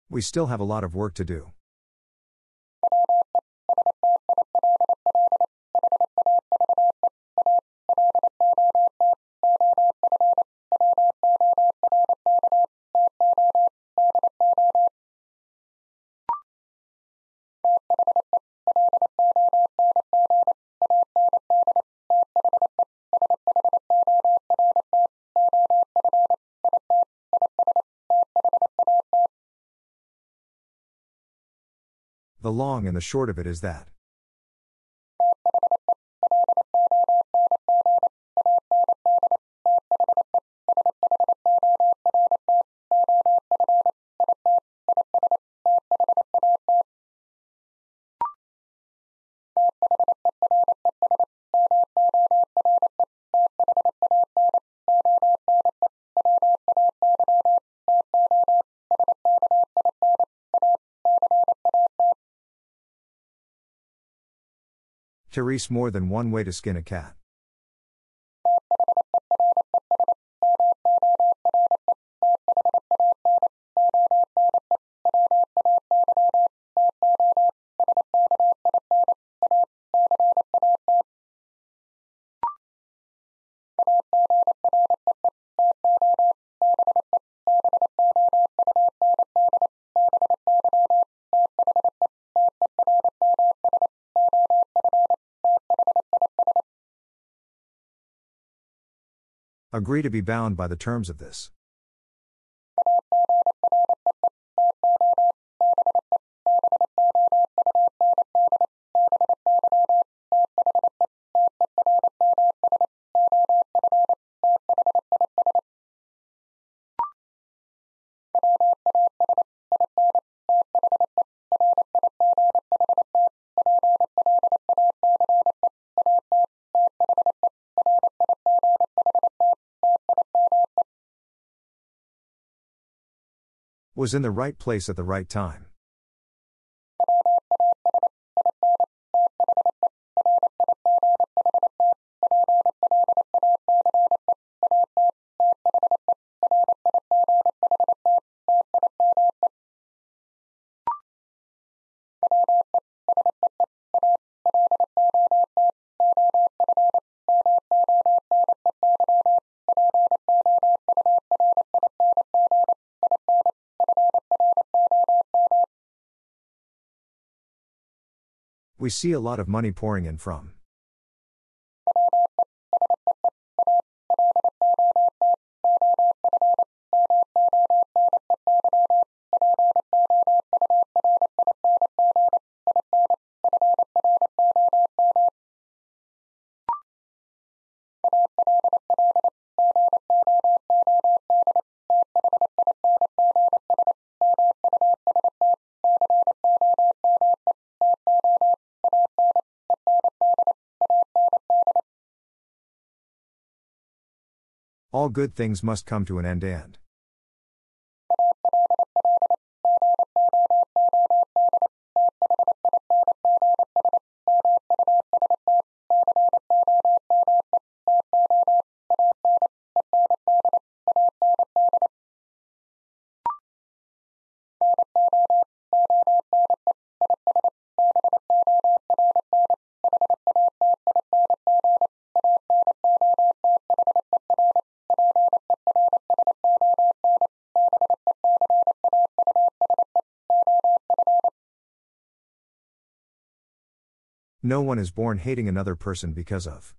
We still have a lot of work to do. The long and the short of it is that. Therese, more than one way to skin a cat. Agree to be bound by the terms of this. Was in the right place at the right time. We see a lot of money pouring in from. All good things must come to an end and. No one is born hating another person because of.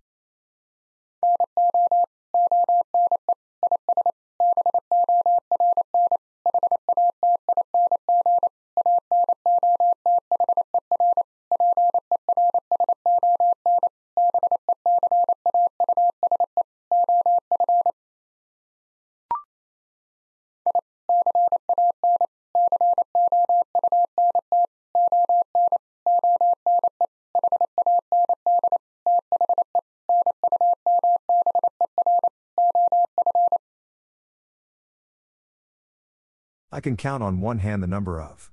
I can count on one hand the number of.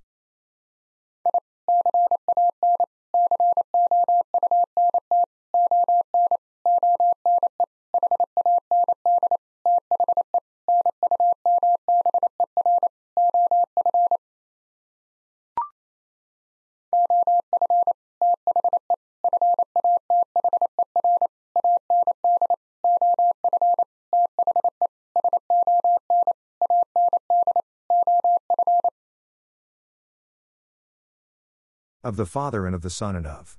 Of the Father and of the Son and of.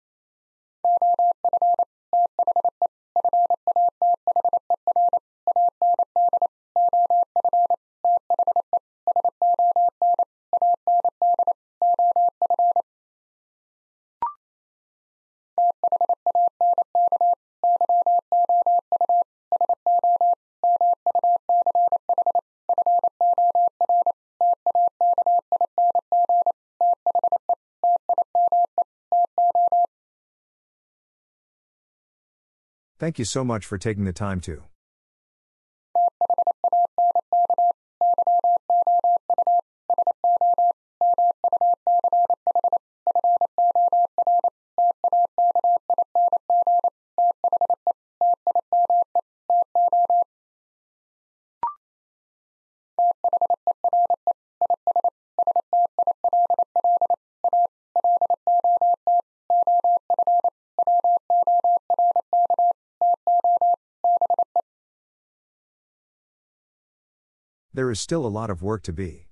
Thank you so much for taking the time to. There is still a lot of work to be.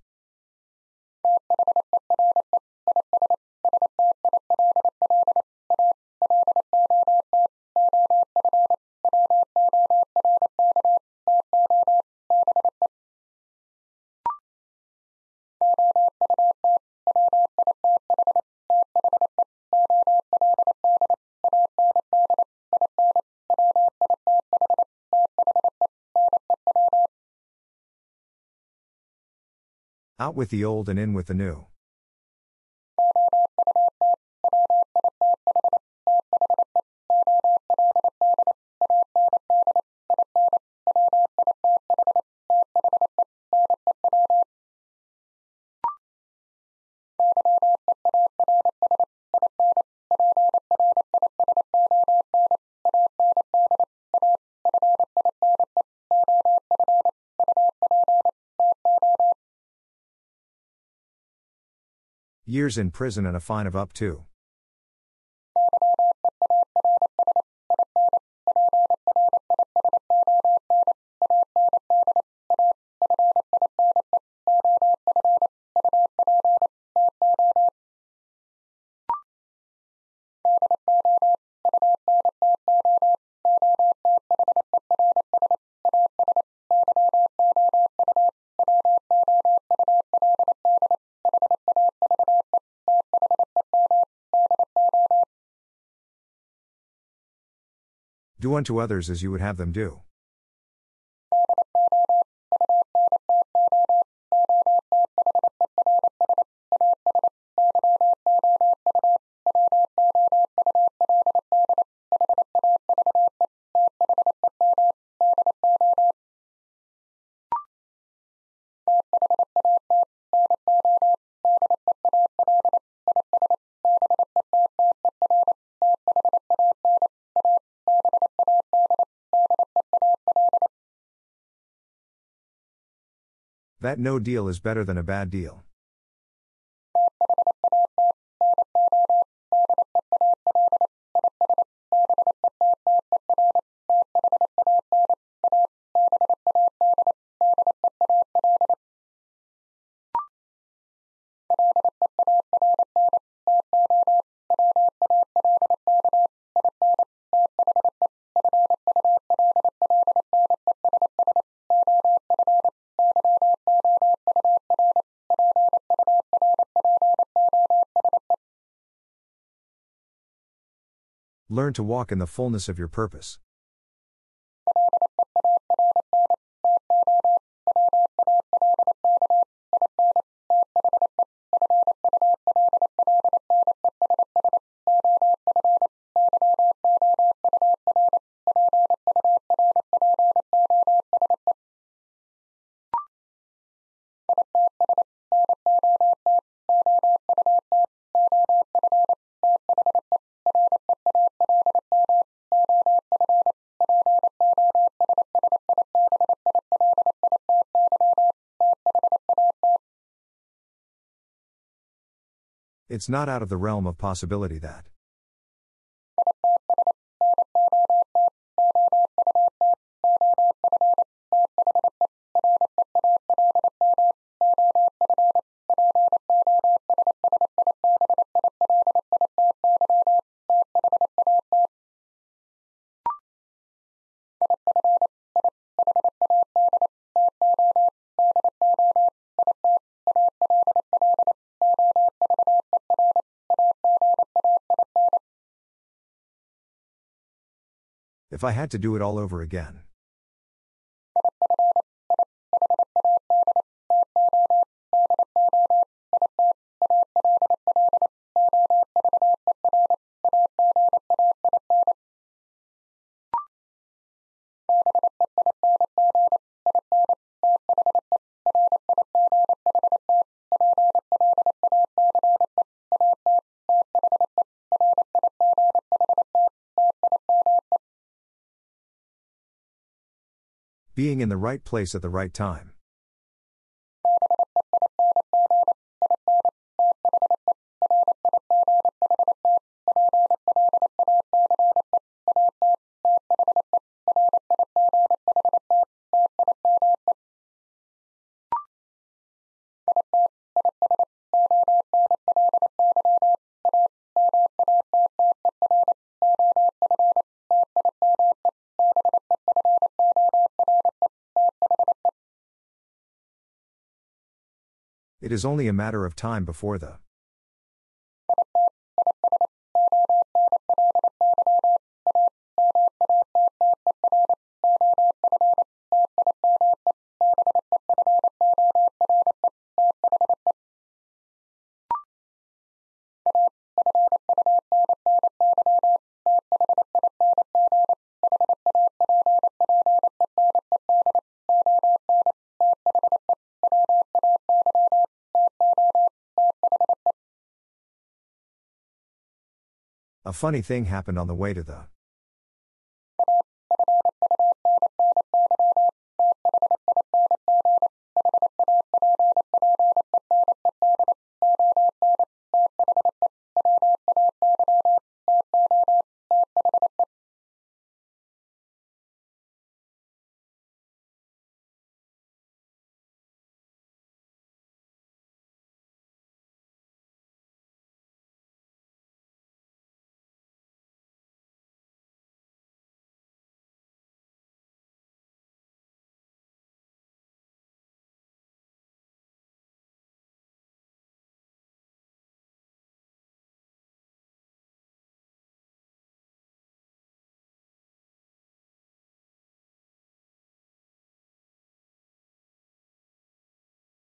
Out with the old and in with the new. Years in prison and a fine of up to. Do unto others as you would have them do. That no deal is better than a bad deal. Learn to walk in the fullness of your purpose. It's not out of the realm of possibility that. If I had to do it all over again. Being in the right place at the right time. It is only a matter of time before the. A funny thing happened on the way to the.